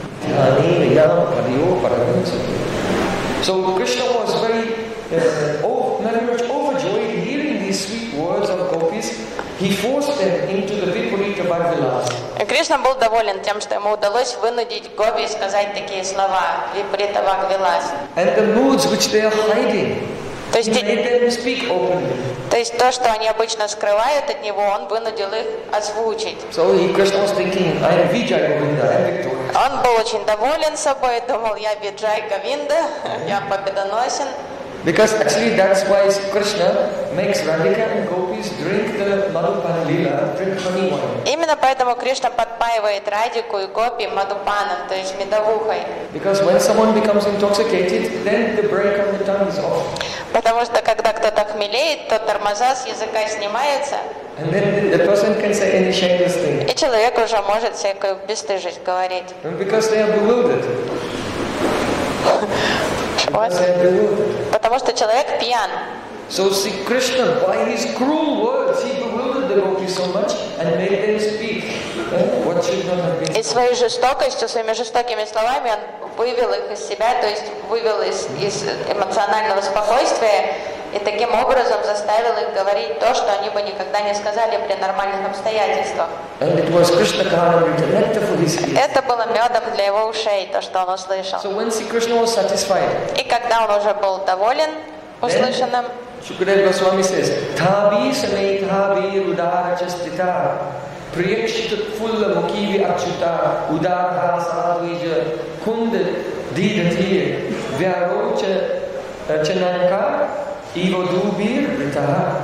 So Krishna was very much overjoyed hearing these sweet words of gopis. He forced them into the Viparita Bhagvilas. Кришна был доволен тем, что ему удалось вынудить гопи сказать такие слова Випарита Бхагвилас. And the moods which they are hiding, то есть, he made them speak openly. То есть то, что они обычно скрывают от него, он вынудил их озвучить. So Krishna was thinking, I am Vijay Govinda, I am victorious. Он был очень доволен собой, думал, я Виджай Говинда, я победоносен. Because actually that's why Krishna makes Radhika and gopis drink the Madhupan Lila, drink honey wine. Именно поэтому Кришна подпаивает Радику и гопи мадхупаном, то есть медовухой. Because when someone becomes intoxicated, then the brake on the tongue is off. Потому что когда кто-то хмелеет, то тормоза с языка снимаются. And then the person can say any shameless thing. И человек уже может всякую бесстыжесть говорить. And because they are bewildered. Потому что человек пьян. So see, Krishna, by his cruel words, he bewildered the gopis so much and made them speak what should not have been. И своей жестокостью, своими жестокими словами он вывел их из себя, то есть вывел из эмоционального спокойствия и таким образом заставил их говорить то, что они бы никогда не сказали при нормальных обстоятельствах. And it was Krishna Karnamrita, nectar for his ears. Это было медом для его ушей, то, что он услышал. So when Sri Krishna was satisfied, И когда он уже был доволен услышанным, Shukadeva Goswami says, Thabi samethabi udara chastita priyakshita fulla mukivi achuta udara sadvija kund didati vyarocha chananka ivodubir vritaha.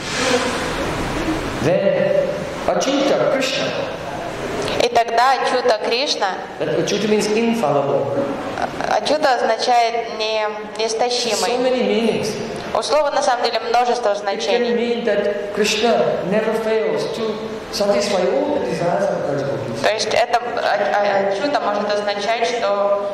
Then Achyuta Krishna. и тогда Ачюта Кришна, Achyuta means infallible. Ачюта означает So неистощимый. many meanings. У слова на самом деле множество It can значений. mean that Krishna never fails to satisfy all the desires of God's devotees. То есть это Ачюта может означать, что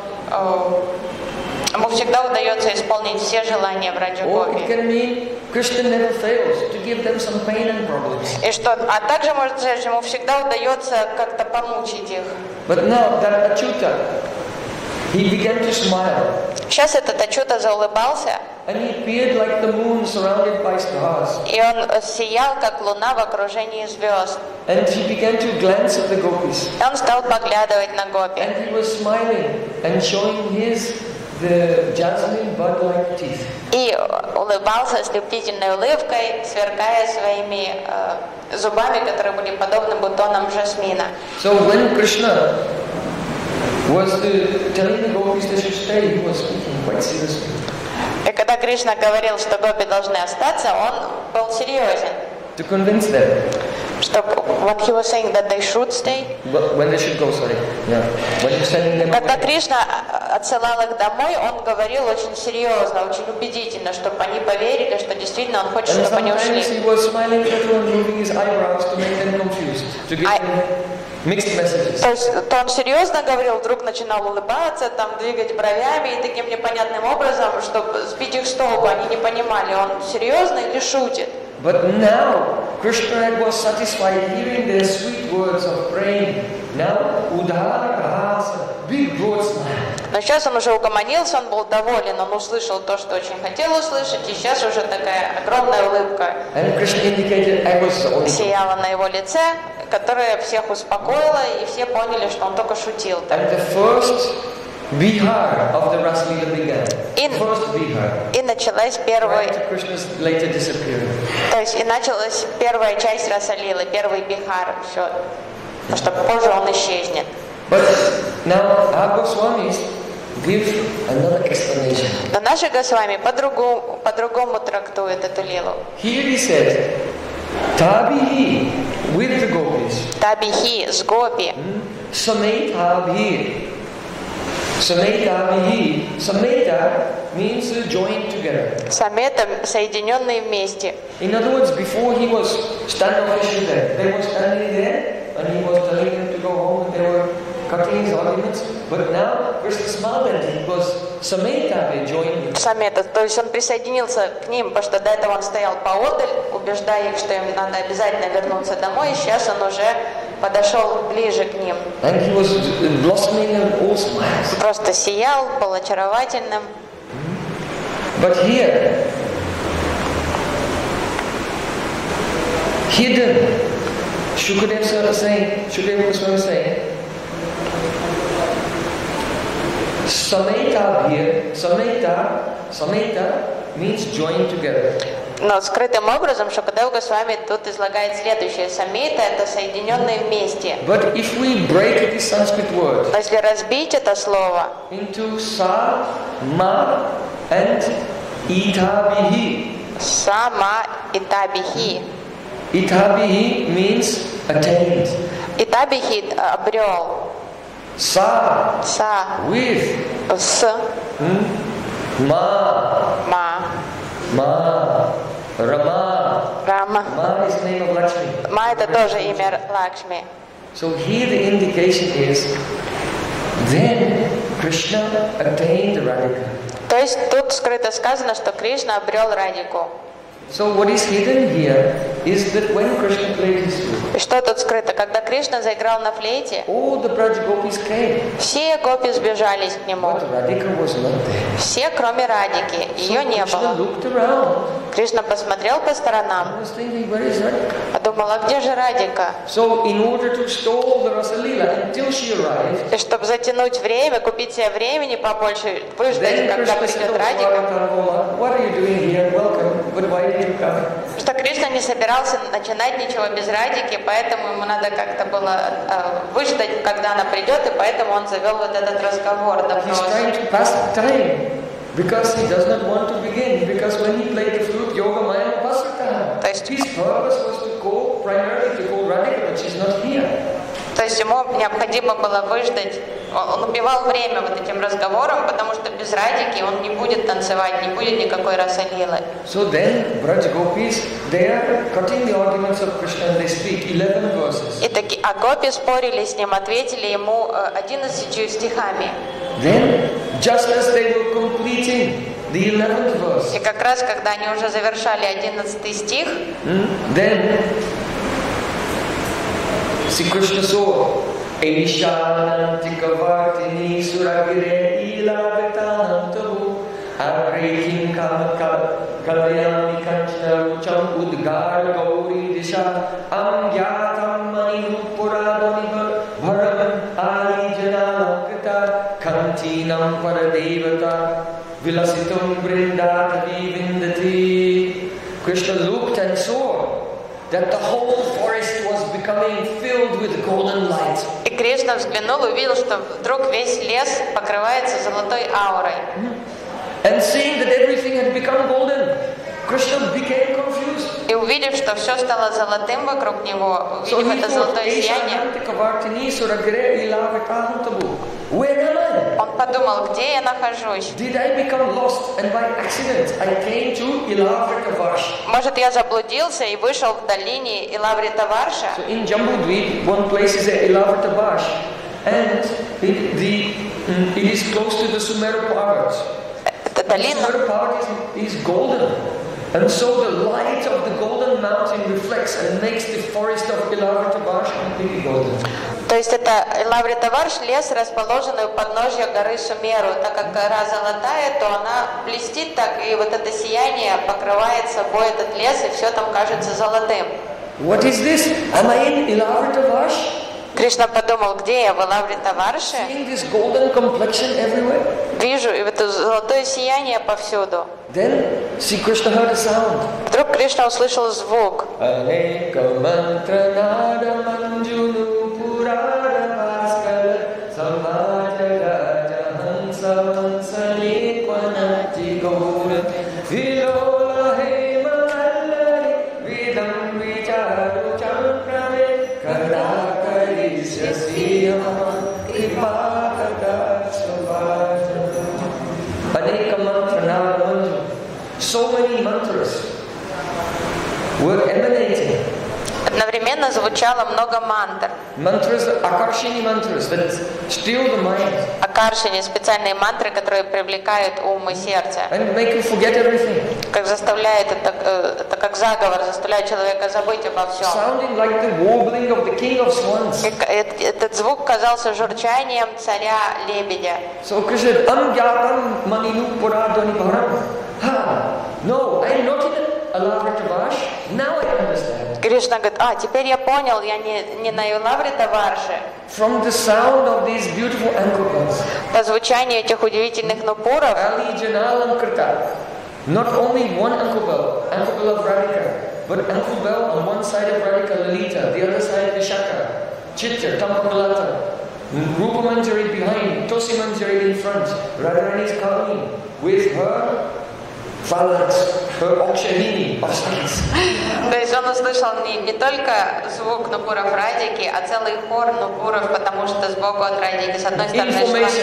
ему всегда удается исполнить все желания в Раджа Or it Гопи. can mean Krishna never fails to give them some pain and problems. А также может означать, что ему всегда удается как-то помучить их. But now that Achyuta, he began to smile. Сейчас этот Ачюта заулыбался, And he appeared like the moon surrounded by stars. и он сиял, как луна в окружении звезд. And he began to glance at the gopis. И он стал поглядывать на Гопи. And he was smiling and showing the jasmine bud-like teeth. И улыбался слепительной улыбкой, сверкая своими зубами, которые были подобны бутонам жасмина. So when Krishna was telling the gopis they should stay, he was speaking quite seriously. И когда Кришна говорил, что гопи должны остаться, он был серьезен. To convince them. When he was saying that they should stay, When they should go, sorry. Yeah. When you're sending them когда away. Кришна отсылал их домой, он говорил очень серьезно, очень убедительно, чтобы они поверили, что действительно он хочет, And чтобы они sometimes ушли. he was smiling a little and moving his eyebrows to make them confused, to give them mixed messages. То есть то он серьезно говорил, вдруг начинал улыбаться, там двигать бровями и таким непонятным образом, чтобы сбить их с толку, они не понимали, он серьезно или шутит. But now, Krishna was satisfied hearing their sweet words of praying. Now, Udhara Rahasa, big broad smile. Но сейчас он уже угомонился, он был доволен, он услышал то, что очень хотел услышать, и сейчас уже такая огромная улыбка And Krishna indicated, I was the only one. сияла на его лице, которая всех успокоила, и все поняли, что он только шутил. And the first Bihar of the Rasa Leela began. First Bihar. И началась первая, Right to Krishna's later disappearance. то есть и началась первая часть Расалилы, первый Бихар, все, потому что позже он исчезнет. But now our Goswamis give another explanation. Но наши Госвами по-другому трактуют эту лилу. Here he said, Tabihi with the gopis. Табихи с Гопи. Sametabhi. Sametabihi. Sameta means joined together. Самета соединенные вместе. In other words, before he was standoffish with them, they were standing there and he was telling them to go home and they were cutting his arguments. But now Krishna smiled at him because Sametabi joined him. Самета, то есть он присоединился к ним, потому что до этого он стоял поодаль, убеждая их, что им надо обязательно вернуться домой, и сейчас он уже подошел ближе к ним. And he was blossoming in all smiles. Просто сиял, был очаровательным. But here, hidden, Shukadeva Goswami is saying, Sameta here, Sameta means joined together. Но скрытым образом Шукадев Госвами тут излагает следующее. Самита — это соединенные вместе. But if we break this Sanskrit word Но если разбить это слово into Sa, Ma and Itabihi, Сама и Табихи. Itabihi means attained. И Табихи обрел. Sa Са with с Ma, ма. Rama. Рама. Ma is the name of Lakshmi. Ма — это тоже имя Лакшми. So here the indication is, then Krishna attained Radhika. То есть тут скрыто сказано, что Кришна обрел Радику. So what is hidden here is that when Krishna played his flute, И что тут скрыто? Когда Кришна заиграл на флейте, all the Braj Gopis came, все гопи сбежались к нему. but Radhika was not there. Все, кроме Радики. Ее So не Krishna было. looked around Кришна посмотрел по сторонам, and was thinking, where is Radhika? подумал, а где же Радика? So in order to stall the Rasa Leela until she arrived, И чтобы затянуть время, купить себе времени побольше, выждать, then когда Krishna said, придет oh, Радика. Svarakaravala, what are you doing here? Welcome, but why did you come? Что Кришна не собирался начинать ничего без Радики, поэтому ему надо как-то было выждать, когда она придет, и поэтому он завел вот этот разговор. He's trying to pass the time because he does not want to begin. Because when he played the flute, Yoga Maya Pasaka, his purpose was to go primarily to call Radhika, but she's not here. То есть ему необходимо было выждать, он убивал время вот этим разговором, потому что без Радики он не будет танцевать, не будет никакой расалилы. So then, Braj Gopis, they are cutting the arguments of Krishna and they speak 11 verses. А гопи спорили с ним, ответили ему 11 стихами. Then, just as they were completing the 11th verse, И как раз, когда они уже завершали 11 стих, then Sri Krishna saw Aishanantika Vartini Suragire Ilavetanam Tabu Harikim Kalayami Kanchna Rucham Udgar Gauri Disha Amyatam Manipurani Bharaman Ali Janala Krita Kantinam Paradevata Vilasitum Brindatavi Vindati. Krishna looked and saw that the whole forest was becoming filled with golden light. И Кришна взглянул и увидел, что вдруг весь лес покрывается золотой аурой. And seeing that everything had become golden, Krishna became confused. И увидев, что все стало золотым вокруг него, увидев это золотое сияние, where am I? он подумал, где я нахожусь? Did I become lost and by accident I came to Ilavritavarsha? Может, я заблудился и вышел в долине Илавритаварша? So in Jambudvip, one place is Ilavritavarsha, and it is close to the Sumeru Parvats. Это долина. Sumeru Parvat is golden. And so the light of the golden mountain reflects and makes the forest of Ilavritavarsha completely golden. То есть это Илавритаварш, лес, расположенный у подножья горы Сумеру. Так как гора золотая, то она блестит так, и вот это сияние покрывает собой этот лес, и все там кажется золотым. What is this? Am I in Ilavritavarsha? Кришна подумал, где я, в Илавритаварше? Seeing this golden complexion everywhere. Вижу и это золотое сияние повсюду. Then Sri Krishna heard a sound. Вдруг Кришна услышал звук. So many mantras were emanating. Одновременно звучало много мантр. Mantras, akarshini mantras that steal the mind. Акаршини, специальные мантры, которые привлекают ум и сердце. And make you forget everything. Как заставляет это как заговор, заставляет человека забыть обо всем. Sounding like the warbling of the king of swans. Этот звук казался журчанием царя-лебедя. So Krishna said, Amgyatam maninu puradoni bharam. No, I am not in Ilavritavarsha. Now I understand. Кришна говорит, теперь я понял, я не на Илавритаварше. From the sound of these beautiful ankle bells. По звучанию этих удивительных нупуров. Ali Janalam Krita. Not only one ankle bell of Radhika, but ankle bell on one side of Radhika Lalita, the other side Vishaka, Chitta, Tampakalata, Rupa Manjari behind, Tosi Manjari in front, Radharani is coming with her phalanx, her Akshahini of science. То есть он услышал не только звук нупуров Радики, а целый хор нупуров, потому что сбоку от Радики с одной стороны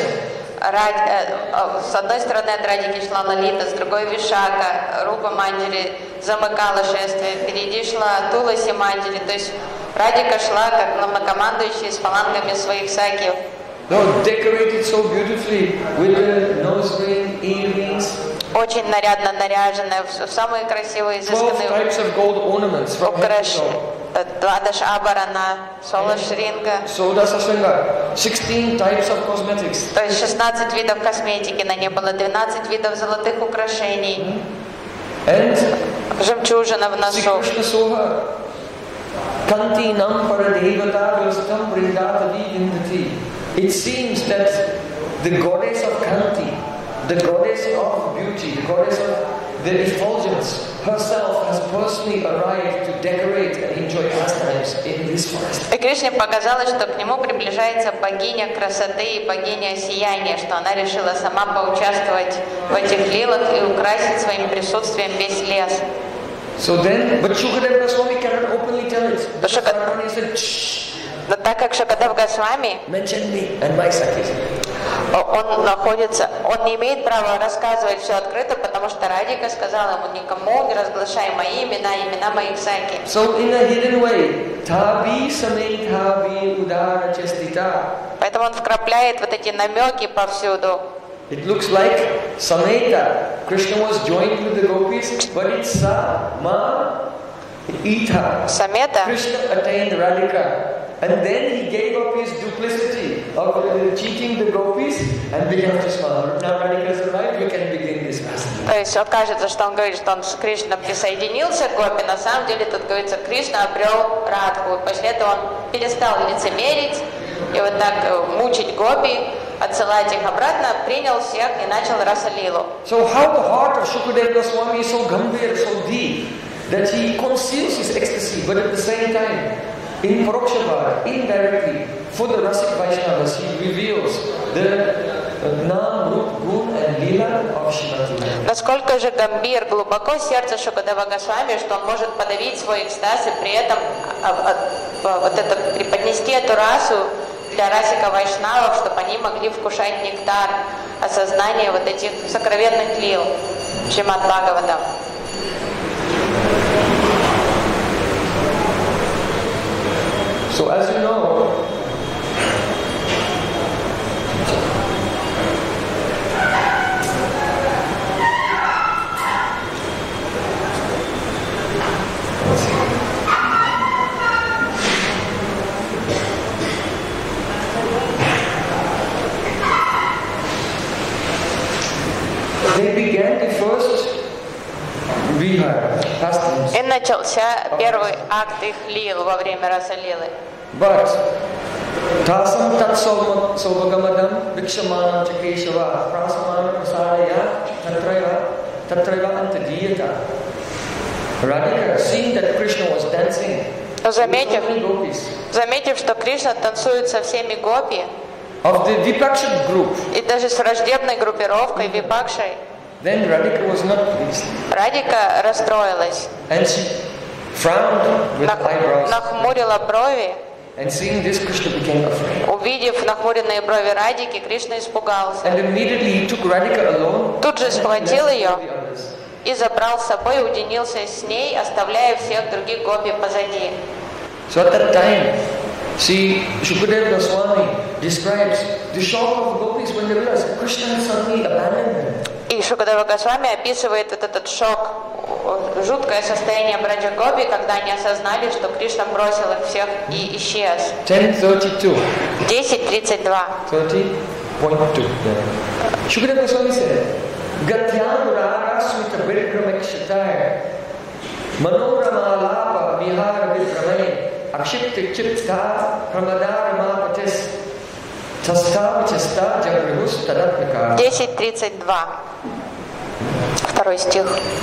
с одной стороны от Радики шла Лалита, с другой Вишака, Рупа Манджари замыкала шествие, впереди шла Туласи Манджари, то есть Радика шла как главнокомандующий с фалангами своих сакьев. No, decorated so beautifully with the nose ring, earrings. очень нарядно наряженная, в самые красивые 12 изысканные types of gold ornaments from head to toe. Двадаш Абарана, Солаш Ринга, Soda Sasanga, 16 types of cosmetics. то есть 16 видов косметики на ней было, 12 видов золотых украшений, And жемчужина в Sri носу. Krishna Soha, Kanti Nam Paradevata Vilastam Vrindavadi Vindati. It seems that the goddess of Kanti, the goddess of beauty, the goddess of the effulgence, herself has personally arrived to decorate and enjoy pastimes in this forest. И Кришне показалось, что к нему приближается богиня красоты и богиня сияния, что она решила сама поучаствовать в этих лилах и украсить своим присутствием весь лес. So then, but Shukadeva Goswami cannot openly tell it. But Radharani said, shh, Но так как Шукадев Госвами, mention me and my Sakhis. он не имеет права рассказывать все открыто, потому что Радика сказала ему: никому не разглашай мои имена, имена моих саки. So in a hidden way, Tabi Samit Tabi Udara Chestita. Поэтому он вкрапляет вот эти намеки повсюду. It looks like Sameta. Krishna was joined with the gopis, but it's Sa, Ma, Ita. Самета. Krishna attained Radhika. And then he gave up his duplicity of cheating the gopis and began to smile. Now Radhika has arrived, we can begin this fast. То есть кажется, что он говорит, что он с Кришной присоединился к гопи, на самом деле тут говорится, Кришна обрел Радху. И после этого он перестал лицемерить и вот так мучить гопи, отсылать их обратно, принял всех и начал Расалилу. So how the heart of Shukadeva Goswami is so gambhir, so deep, that he conceals his ecstasy, but at the same time, in Parokshabhara, indirectly, for the Rasik Vaishnavas, he reveals the Nam, Rup, Gun and Lila of Shrimati. Насколько же гамбир глубоко сердце Шукадева Госвами, что он может подавить свой экстаз и при этом вот это, преподнести эту расу для Расика Вайшнавов, чтобы они могли вкушать нектар осознания вот этих сокровенных лил Шримад Бхагаватам. So as you know, they began the first vihara, pastimes. И начался первый акт их лил во время Расалилы. But Tasam Tat Sobhagamadam Vikshamanam Chakeshava Prasamana Prasadaya Tatraiva Antadiyata. Radhika, seeing that Krishna was dancing with so many gopis Заметив, что Кришна танцует со всеми гопи, of the Vipaksha group, и даже с враждебной группировкой Випакшей, then Radhika was not pleased. Радика расстроилась, And she frowned with eyebrows. нахмурила брови. And seeing this, Krishna became afraid. Увидев нахмуренные брови Радики, Кришна испугался. And immediately he took Radhika alone Тут же and схватил left ее all the others. и забрал с собой, уединился с ней, оставляя всех других гопи позади. So at that time, see, Shukadeva Goswami describes the shock of gopis when they realized Krishna had suddenly abandoned them. И Шукадева Госвами описывает вот этот шок, жуткое состояние браджа Гопи, когда они осознали, что Кришна бросил их всех и исчез. 10:32. 10:32. 30.2. Shukadeva Goswami said, Gatyam Raga Smita Virkramekshataya Manorama Lapa Vihara Virkrame Akshipta Chipta Pramadara Mapatis Tasta Chasta Jagrihus Tadatmika. 10:32. Второй стих.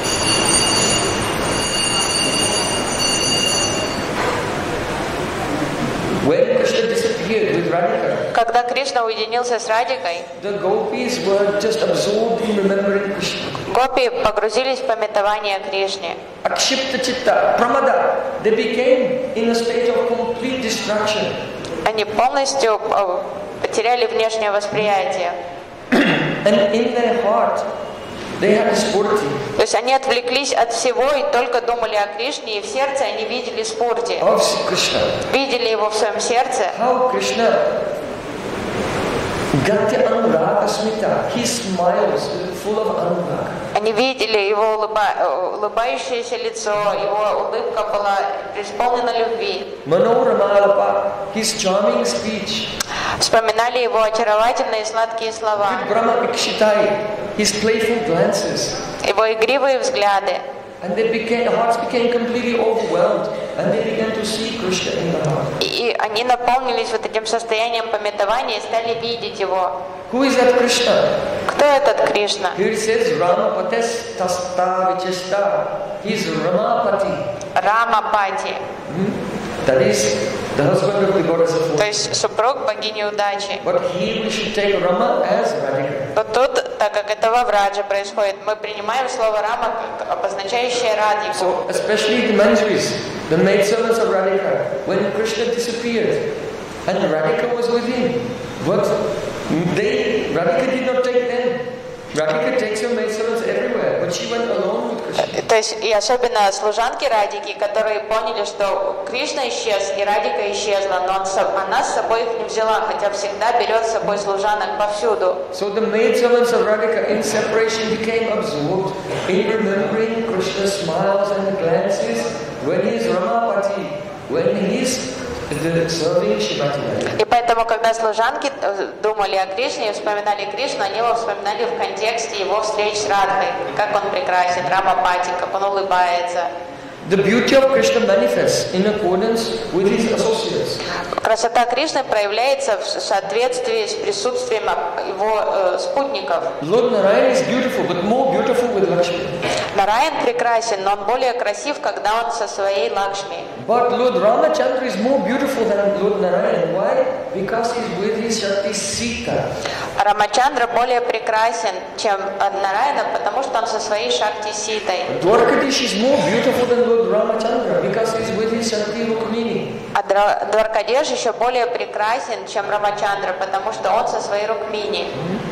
When Krishna disappeared with Radhika, Когда Кришна уединился с Радикой, the gopis were just absorbed in remembering Krishna. гопи погрузились в памятование Кришне. Akshipta Chitta, Pramada, they became in a state of complete distraction. Они полностью потеряли внешнее восприятие. And in their heart, they had a spurti То есть они отвлеклись от всего и только думали о Кришне, и в сердце они видели Спурти. of Krishna. Видели его в своем сердце. How Krishna Gatya Anuraga Asmita. He smiles, full of anurag. Они видели его улыбающееся лицо, его улыбка была исполнена любви. Manoramalapa, his charming speech. Вспоминали его очаровательные и сладкие слова, Brahma Ikshitai, his playful glances. его игривые взгляды. And their hearts became completely overwhelmed, and they began to see Krishna in the heart. И они наполнились вот этим состоянием памятования и стали видеть его. Who is that Krishna? Кто этот Кришна? Here it says Ramapates Tasta Vichesta. He is Ramapati. Рамапати, That is the husband of the goddess of то fortune. есть супруг богини удачи. But here we should take Rama as Radhika. Но тут, так как это во Врадже происходит, мы принимаем слово Рама как обозначающее Радхику. So, especially the Manjaris, the maidservants of Radhika, when Krishna disappeared, and Radhika was with him, but Radhika did not take them. Radhika takes her maidservants everywhere, but she went alone with Krishna. То есть, и особенно служанки Радики, которые поняли, что Кришна исчез, и Радика исчезла, но она с собой их не взяла, хотя всегда берет с собой служанок повсюду. So the maidservants of Radhika in separation became absorbed in remembering Krishna's smiles and glances when he is Ramapati, when he is serving Shrimati. И поэтому, когда служанки думали о Кришне и вспоминали Кришну, они его вспоминали в контексте его встреч с Радхой, как он прекрасен, Рамапати, как он улыбается. The beauty of Krishna manifests in accordance with his associates. Красота Кришны проявляется в соответствии с присутствием его спутников. Lord Narayan is beautiful, but more beautiful with Lakshmi. Нараян прекрасен, но он более красив, когда он со своей Лакшми. But Lord Ramachandra is more beautiful than Lord Narayan. Why? Because he is with his Shakti Sita. Рамачандра более прекрасен, чем Нараяна, потому что он со своей Шакти Ситой. Dwarkadish is more beautiful than Lord Ramachandra because he is with his Shakti Rukmini. А Дваркадеш еще более прекрасен, чем Рамачандра, потому что он со своей Рукмини.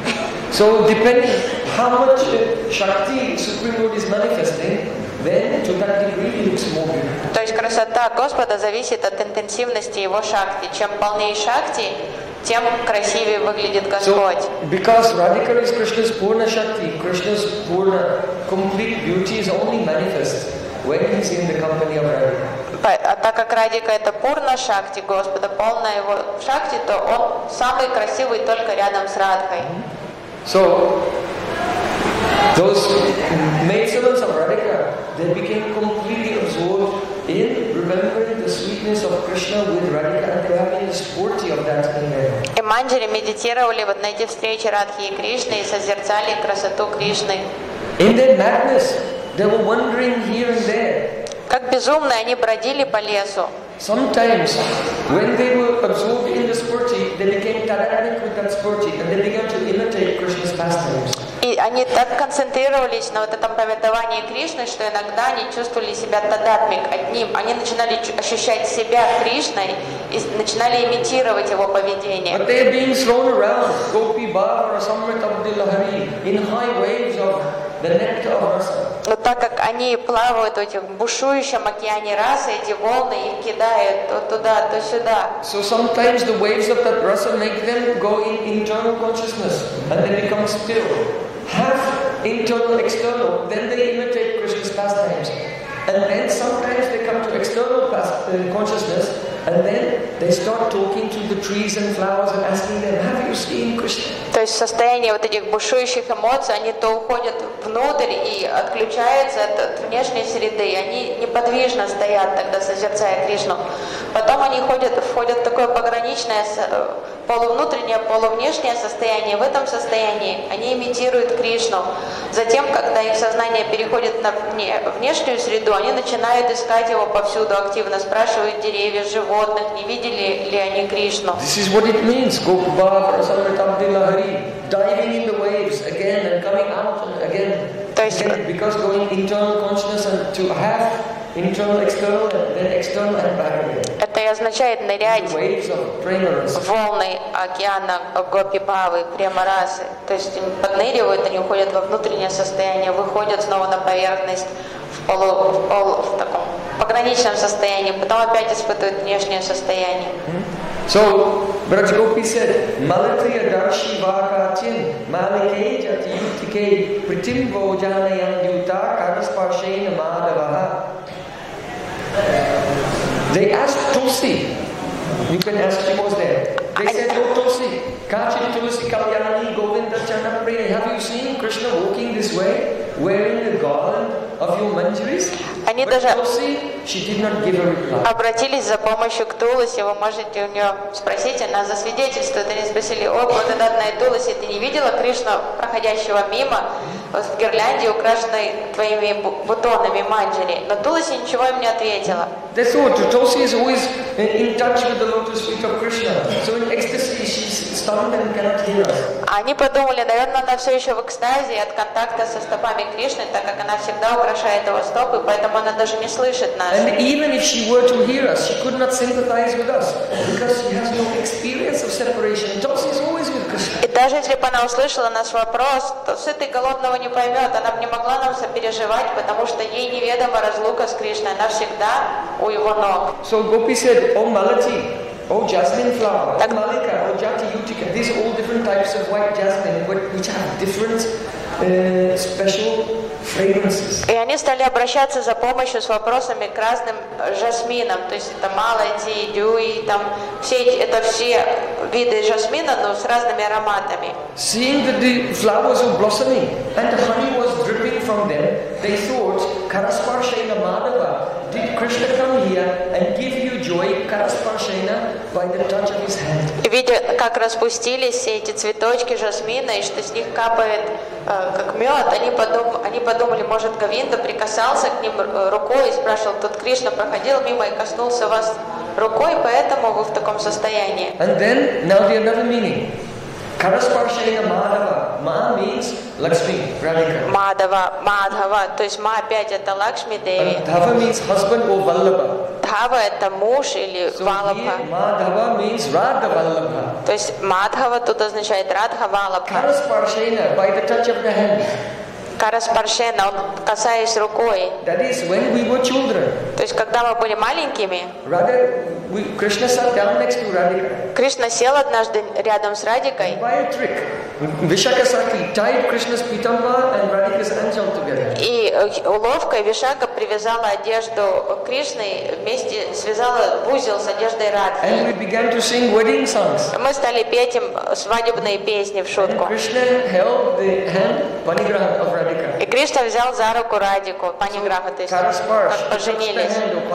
So depending how much Shakti Supreme Lord is manifesting, then to that degree he looks more beautiful. То есть красота Господа зависит от интенсивности его Шакти. Чем полнее Шакти, тем красивее выглядит Господь. So, because Radhika is Krishna's Purna Shakti, Krishna's Purna complete beauty is only manifest when he is in the company of Radhika. А так как Радика это Пурна Шакти Господа, полная его Шакти, то он самый красивый только рядом с Радхой. So, those maidservants of Radhika, they became completely absorbed in remembering the sweetness of Krishna with Radhika, and they having the spurti of that in there. И манджари медитировали вот на эти встречи Радхи и Кришны и созерцали красоту Кришны. In their madness, they were wandering here and there. Как безумные они бродили по лесу. Sometimes, when they were absorbed in the spurti, they became taradnik with that spurti, and they began to imitate Krishna's pastimes. И они так концентрировались на вот этом памятовании Кришны, что иногда они чувствовали себя тадатмик одним. Они начинали ощущать себя Кришной и начинали имитировать его поведение. But they are being thrown around, Gopi Bhav or Samrit Abdillahari, in high waves of the nectar of rasa. Но так как они плавают в этих бушующем океане расы, эти волны их кидают то туда, то сюда. So sometimes the waves of that rasa make them go in internal consciousness, and they become still. Half internal, external, then they imitate Krishna's pastimes. And then sometimes they come to external consciousness, and then they start talking to the trees and flowers and asking them, have you seen Krishna? То есть состояние вот этих бушующих эмоций, они то уходят внутрь и отключаются от внешней среды, и они неподвижно стоят тогда, созерцая Кришну. Потом они входят в такое пограничное, полувнутреннее, полувнешнее состояние. В этом состоянии они имитируют Кришну. Затем, когда их сознание переходит на внешнюю среду, они начинают искать его повсюду активно, спрашивают деревья, животных, не видели ли они Кришну. This is what it means, Gopi Bhav or Samrit Abdillahari, diving in the waves again and coming out and again. Because going internal consciousness and to have internal, external, and then external and back again. Это и означает нырять в волны океана Гопи Бхавы, Према-расы. То есть подныривают, они уходят во внутреннее состояние, выходят снова на поверхность в таком пограничном состоянии, потом опять испытывают внешнее состояние. So, Braj Gopi said, Malatya Darshi Vakatin, Malike Jati Yutike, Pritimvo Janayam Yuta, Karasparshena Madavaha. They asked Tulsi, you can ask, she was there. They said, oh Tulsi, Kachi Tulsi Kalyani Govinda Chanapriya, have you seen Krishna walking this way, wearing the garland of your manjaris? Они But даже Tulsi, she did not give a reply. обратились за помощью к Туласи, вы можете у нее спросить, она засвидетельствует. Они спросили, о, благодатная Туласи, ты не видела Кришну, проходящего мимо, в гирлянде, украшенной твоими бутонами манджари? Но Туласи ничего им не ответила. They thought Tulsi is always in touch with the lotus feet of Krishna. So in ecstasy, she's stunned and cannot hear us. Они подумали, наверное, она все еще в экстазе от контакта со стопами Кришны, так как она всегда украшает его стопы, поэтому она даже не слышит нас. And even if she were to hear us, she could not sympathize with us because she has no experience of separation. Tulsi is always with Krishna. И даже если бы она услышала наш вопрос, то сытый голодного не поймет, она бы не могла нам сопереживать, потому что ей неведома разлука с Кришной, она всегда у его ног. So Gopi said, oh Malati, oh jasmine flower, oh Malika, oh Jati Utika, these are all different types of white jasmine which have different special fragrances. И они стали обращаться за помощью с вопросами к разным жасминам, то есть это Малати, Дюи, там это все виды жасмина, но с разными ароматами. Seeing that the flowers were blossoming and the honey was dripping from them, they thought, Karasparshena Madhava, did Krishna come here and give you joy, Karasparshena, by the touch of his hand? И видя, как распустились все эти цветочки жасмина, и что с них капает как мед, они подумали, может, Говинда прикасался к ним рукой и спрашивал, тут Кришна проходил мимо и коснулся вас рукой, поэтому вы в таком состоянии. And then, now the another meaning. Karasparshena Madhava. Ma means Lakshmi, Radhika. Мадхава, то есть Ма опять это Лакшми Деви. And Dhava means husband or Vallabha. Dhava это муж или So Валабха. here Madhava means Radha Vallabha. То есть Мадхава тут означает Радха Валабха. Karasparshena, by the touch of the hand. Караспаршена, он касаясь рукой. That is when we were children. То есть когда мы были маленькими, Krishna sat down next to Radhika. Кришна сел однажды рядом с Радикой. By a trick, Vishaka Saki tied Krishna's pitamba and Radhika's anchal together. И уловкой Вишака привязала одежду Кришны, вместе связала в узел с одеждой Радхи. And we began to sing wedding songs. Мы стали петь им свадебные песни в шутку. And Krishna held the hand, Panigraha of Radhika. И Кришна взял за руку Радику, Паниграха, то есть как поженились.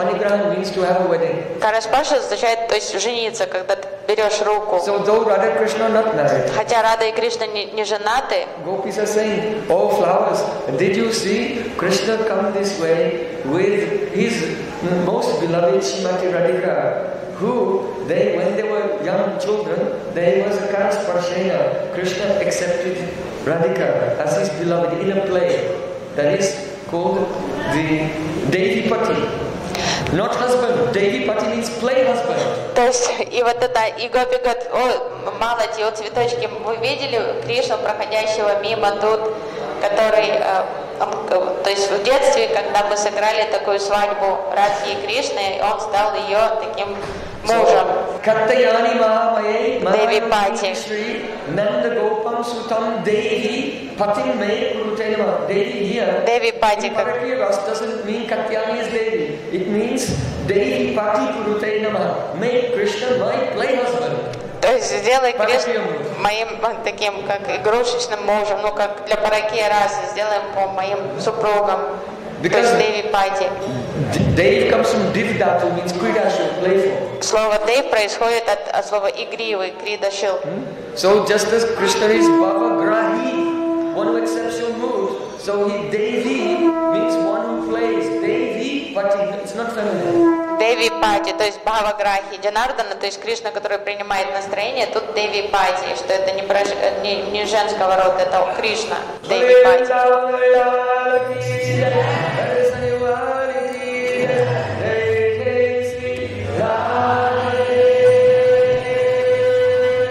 Караспарш означает, то есть жениться, когда ты берешь руку. So though Radha Krishna not married, Хотя Рада и Кришна не женаты, Gopis are saying, oh flowers, did you see Krishna come this way with his most beloved Srimati Radhika, who when they were young children, there was a Karasparshena. Krishna accepted Radhika as his beloved in a play that is called the Devi Pati. Not husband. Devi Pati means play husband. То есть, и вот это, и Гопи говорит, о, Малати, о, цветочки, вы видели Кришну, проходящего мимо тут, который, то есть в детстве, когда мы сыграли такую свадьбу Радхи и Кришны, он стал ее таким мужем. Kattayani Mahamaye Devi Pati. Shri Nanda Gopam Sutam Devi Patim Me Kurutenama. Devi here. Devi Pati. In Bharatiya Ras doesn't mean Katyani is Devi. It means Devi Pati Kurutenama. Make Krishna my play husband. То есть сделай Кришну моим таким, как игрушечным мужем, ну как для Паракия расы, сделаем по моим супругам. Because то есть Деви Пати. Dev comes from Divdatu, means Kridashil, playful. Слово Дев происходит от слова игривый, Кридашил. So just as Krishna is Bhavagrahi, one who accepts your mood, so he Devi means one who plays. Devi, but it's not feminine. Деви Пати, то есть Бхаваграхи, Джанардана, то есть Кришна, который принимает настроение, тут Деви Пати, что это не женского рода, это Кришна, Деви Пати.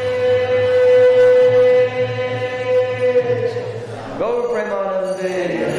Go Premanande.